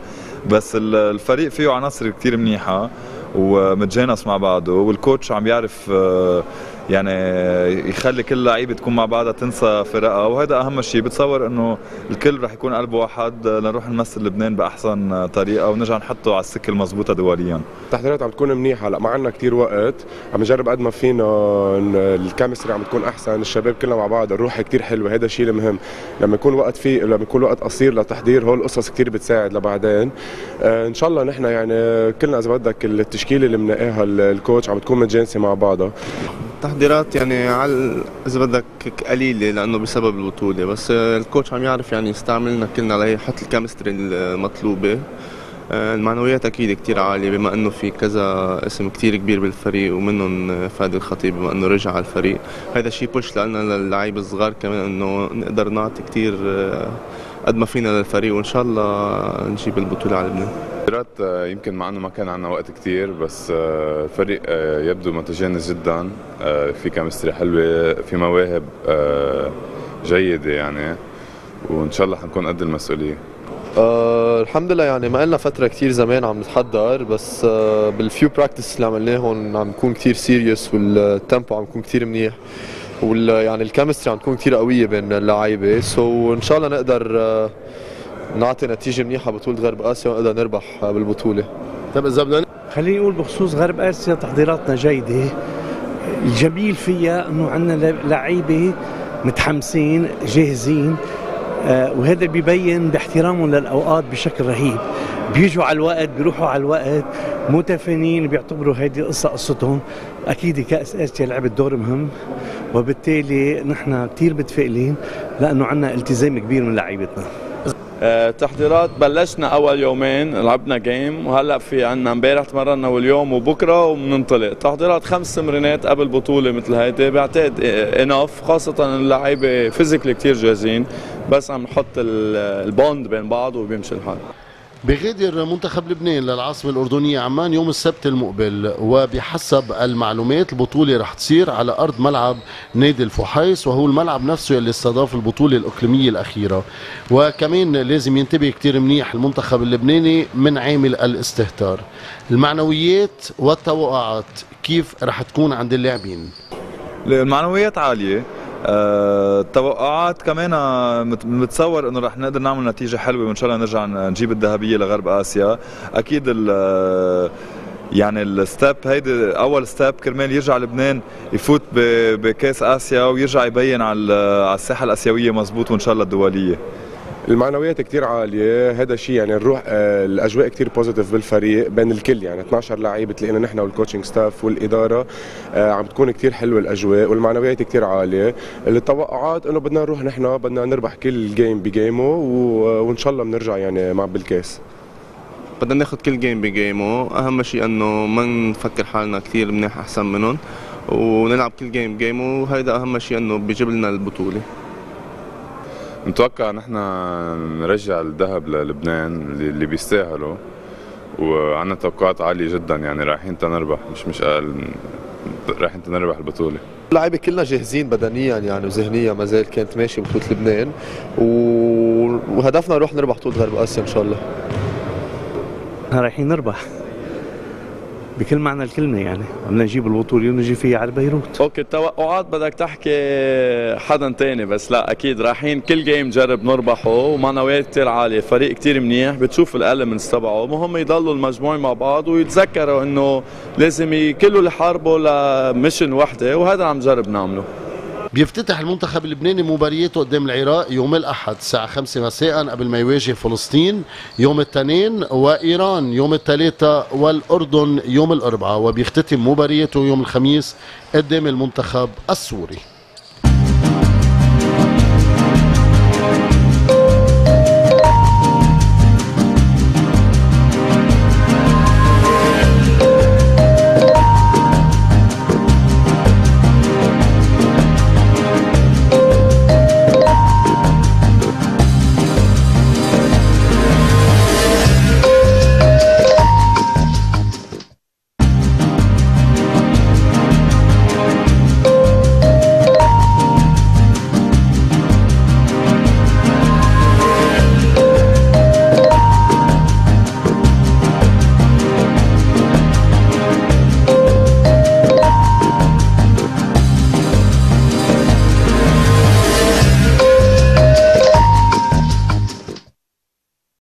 بس الفريق فيه عناصر كتير منيحه ومتجانس مع بعضه، والكوتش عم يعرف يعني يخلي كل لعيبه تكون مع بعضها تنسى فرقها، وهذا اهم شيء. بتصور انه الكل رح يكون قلب واحد لنروح نمثل لبنان باحسن طريقه ونرجع نحطه على السكه المضبوطه دوليا. التحضيرات عم تكون منيحه، هلا ما عندنا كثير وقت، عم نجرب قد ما فينا، الكيمستري عم تكون احسن، الشباب كلها مع بعض، الروح كثير حلوه، هذا الشيء المهم. لما يكون وقت فيه لما يكون وقت قصير لتحضير هول القصص كثير بتساعد لبعدين. آه ان شاء الله نحن يعني كلنا اذا بدك التشكيله اللي منقاها الكوتش عم تكون متجانسه مع بعضها. تحضيرات يعني على اذا بدك قليله لانه بسبب البطوله، بس الكوتش عم يعرف يعني يستعملنا كلنا ليحط الكيمستري المطلوبه. المعنويات اكيد كثير عاليه بما انه في كذا اسم كثير كبير بالفريق ومنهم فادي الخطيب بما انه رجع على الفريق، هذا الشيء بوش لنا للعيبه الصغار كمان انه نقدر نعطي كثير قد ما فينا للفريق، وان شاء الله نجيب البطوله على لبنان. التحضيرات يمكن مع انه ما كان عندنا وقت كثير، بس الفريق يبدو متجانس جدا، في كيمستري حلوه، في مواهب جيده يعني، وان شاء الله حنكون قد المسؤوليه. أه الحمد لله، يعني ما لنا فتره كثير زمان عم نتحضر، بس أه بالفيو براكتس اللي عملناهم عم نكون كثير سيريس، والتيمبو عم يكون كثير منيح، وال يعني الكيمستري عم تكون كثير قويه بين اللعيبه، سو ان شاء الله نقدر أه نعطي نتيجه منيحه بطوله غرب اسيا ونقدر نربح بالبطوله. طيب اذا بدنا خليني اقول بخصوص غرب اسيا تحضيراتنا جيده، الجميل فيها انه عندنا لعيبه متحمسين جاهزين، آه وهذا بيبين باحترامهم للاوقات بشكل رهيب، بيجوا على الوقت، بيروحوا على الوقت، متفانين، بيعتبروا هيدي القصه قصتهم. اكيد كاس اسيا لعبت دور مهم، وبالتالي نحن كثير متفائلين لانه عندنا التزام كبير من لعيبتنا. تحضيرات بلشنا اول يومين لعبنا جيم، وهلا في عندنا امبارح تمرنا واليوم وبكره وبننطلق. تحضيرات خمس تمرينات قبل بطوله مثل هيدي بعتقد اناف، خاصه اللعيبه فيزيكلي كثير جاهزين، بس عم نحط البوند بين بعض وبيمشي الحال. بغادر منتخب لبنان للعاصمة الأردنية عمان يوم السبت المقبل، وبحسب المعلومات البطولة رح تصير على أرض ملعب نادي الفحيص، وهو الملعب نفسه اللي استضاف البطولة الإقليمية الأخيرة. وكمان لازم ينتبه كتير منيح المنتخب اللبناني من عامل الاستهتار. المعنويات والتوقعات كيف رح تكون عند اللاعبين؟ المعنويات عالية، التوقعات أه كمان متصور انه رح نقدر نعمل نتيجه حلوه، وان شاء الله نرجع نجيب الذهبيه لغرب اسيا. اكيد ال يعني الستاب هيدي اول ستاب كرمال يرجع لبنان يفوت بكاس اسيا ويرجع يبين على على الساحه الاسيويه مزبوط، وان شاء الله الدوليه. المعنويات كتير عالية، هذا الشيء يعني الروح آه الأجواء كتير بوزيتيف بالفريق بين الكل، يعني اثنعش لعيبة تلاقينا نحن والكوتشنج ستاف والإدارة آه عم تكون كتير حلوة الأجواء، والمعنويات كتير عالية. التوقعات إنه بدنا نروح نحن بدنا نربح كل جيم بجيمه، وإن شاء الله بنرجع يعني مع بالكاس. بدنا ناخذ كل جيم بجيمه، أهم شيء إنه ما نفكر حالنا كثير منيح أحسن منهم، ونلعب كل جيم بجيمه، وهيدا أهم شيء إنه بيجيب لنا البطولة. نتوقع نحن نرجع الذهب للبنان اللي بيستاهلوا، وعندنا توقعات عالية جدا، يعني رايحين تنربح، مش مش اقل، رايحين تنربح البطولة. اللعيبة كلنا جاهزين بدنيا يعني وذهنيا، ما زال كانت ماشي بطولة لبنان، وهدفنا نروح نربح بطولة غرب اسيا ان شاء الله. رايحين نربح بكل معنى الكلمة، يعني بدنا نجيب البطولة ونجي فيها على بيروت. اوكي التوقعات بدك تحكي حدا تاني، بس لا اكيد رايحين كل جيم نجرب نربحه، ومعنويات كتير عالية، فريق كتير منيح، بتشوف الالمنتس تبعه، مهم يضلوا المجموع مع بعض ويتذكروا انه لازم كله يحاربوا لميشن وحدة، وهذا عم نجرب نعمله. بيفتتح المنتخب اللبناني مبارياته قدام العراق يوم الأحد الساعة خمسة مساء قبل ما يواجه فلسطين يوم الاثنين، وإيران يوم الثلاثاء، والأردن يوم الأربعاء، وبيختتم مباريته يوم الخميس قدام المنتخب السوري.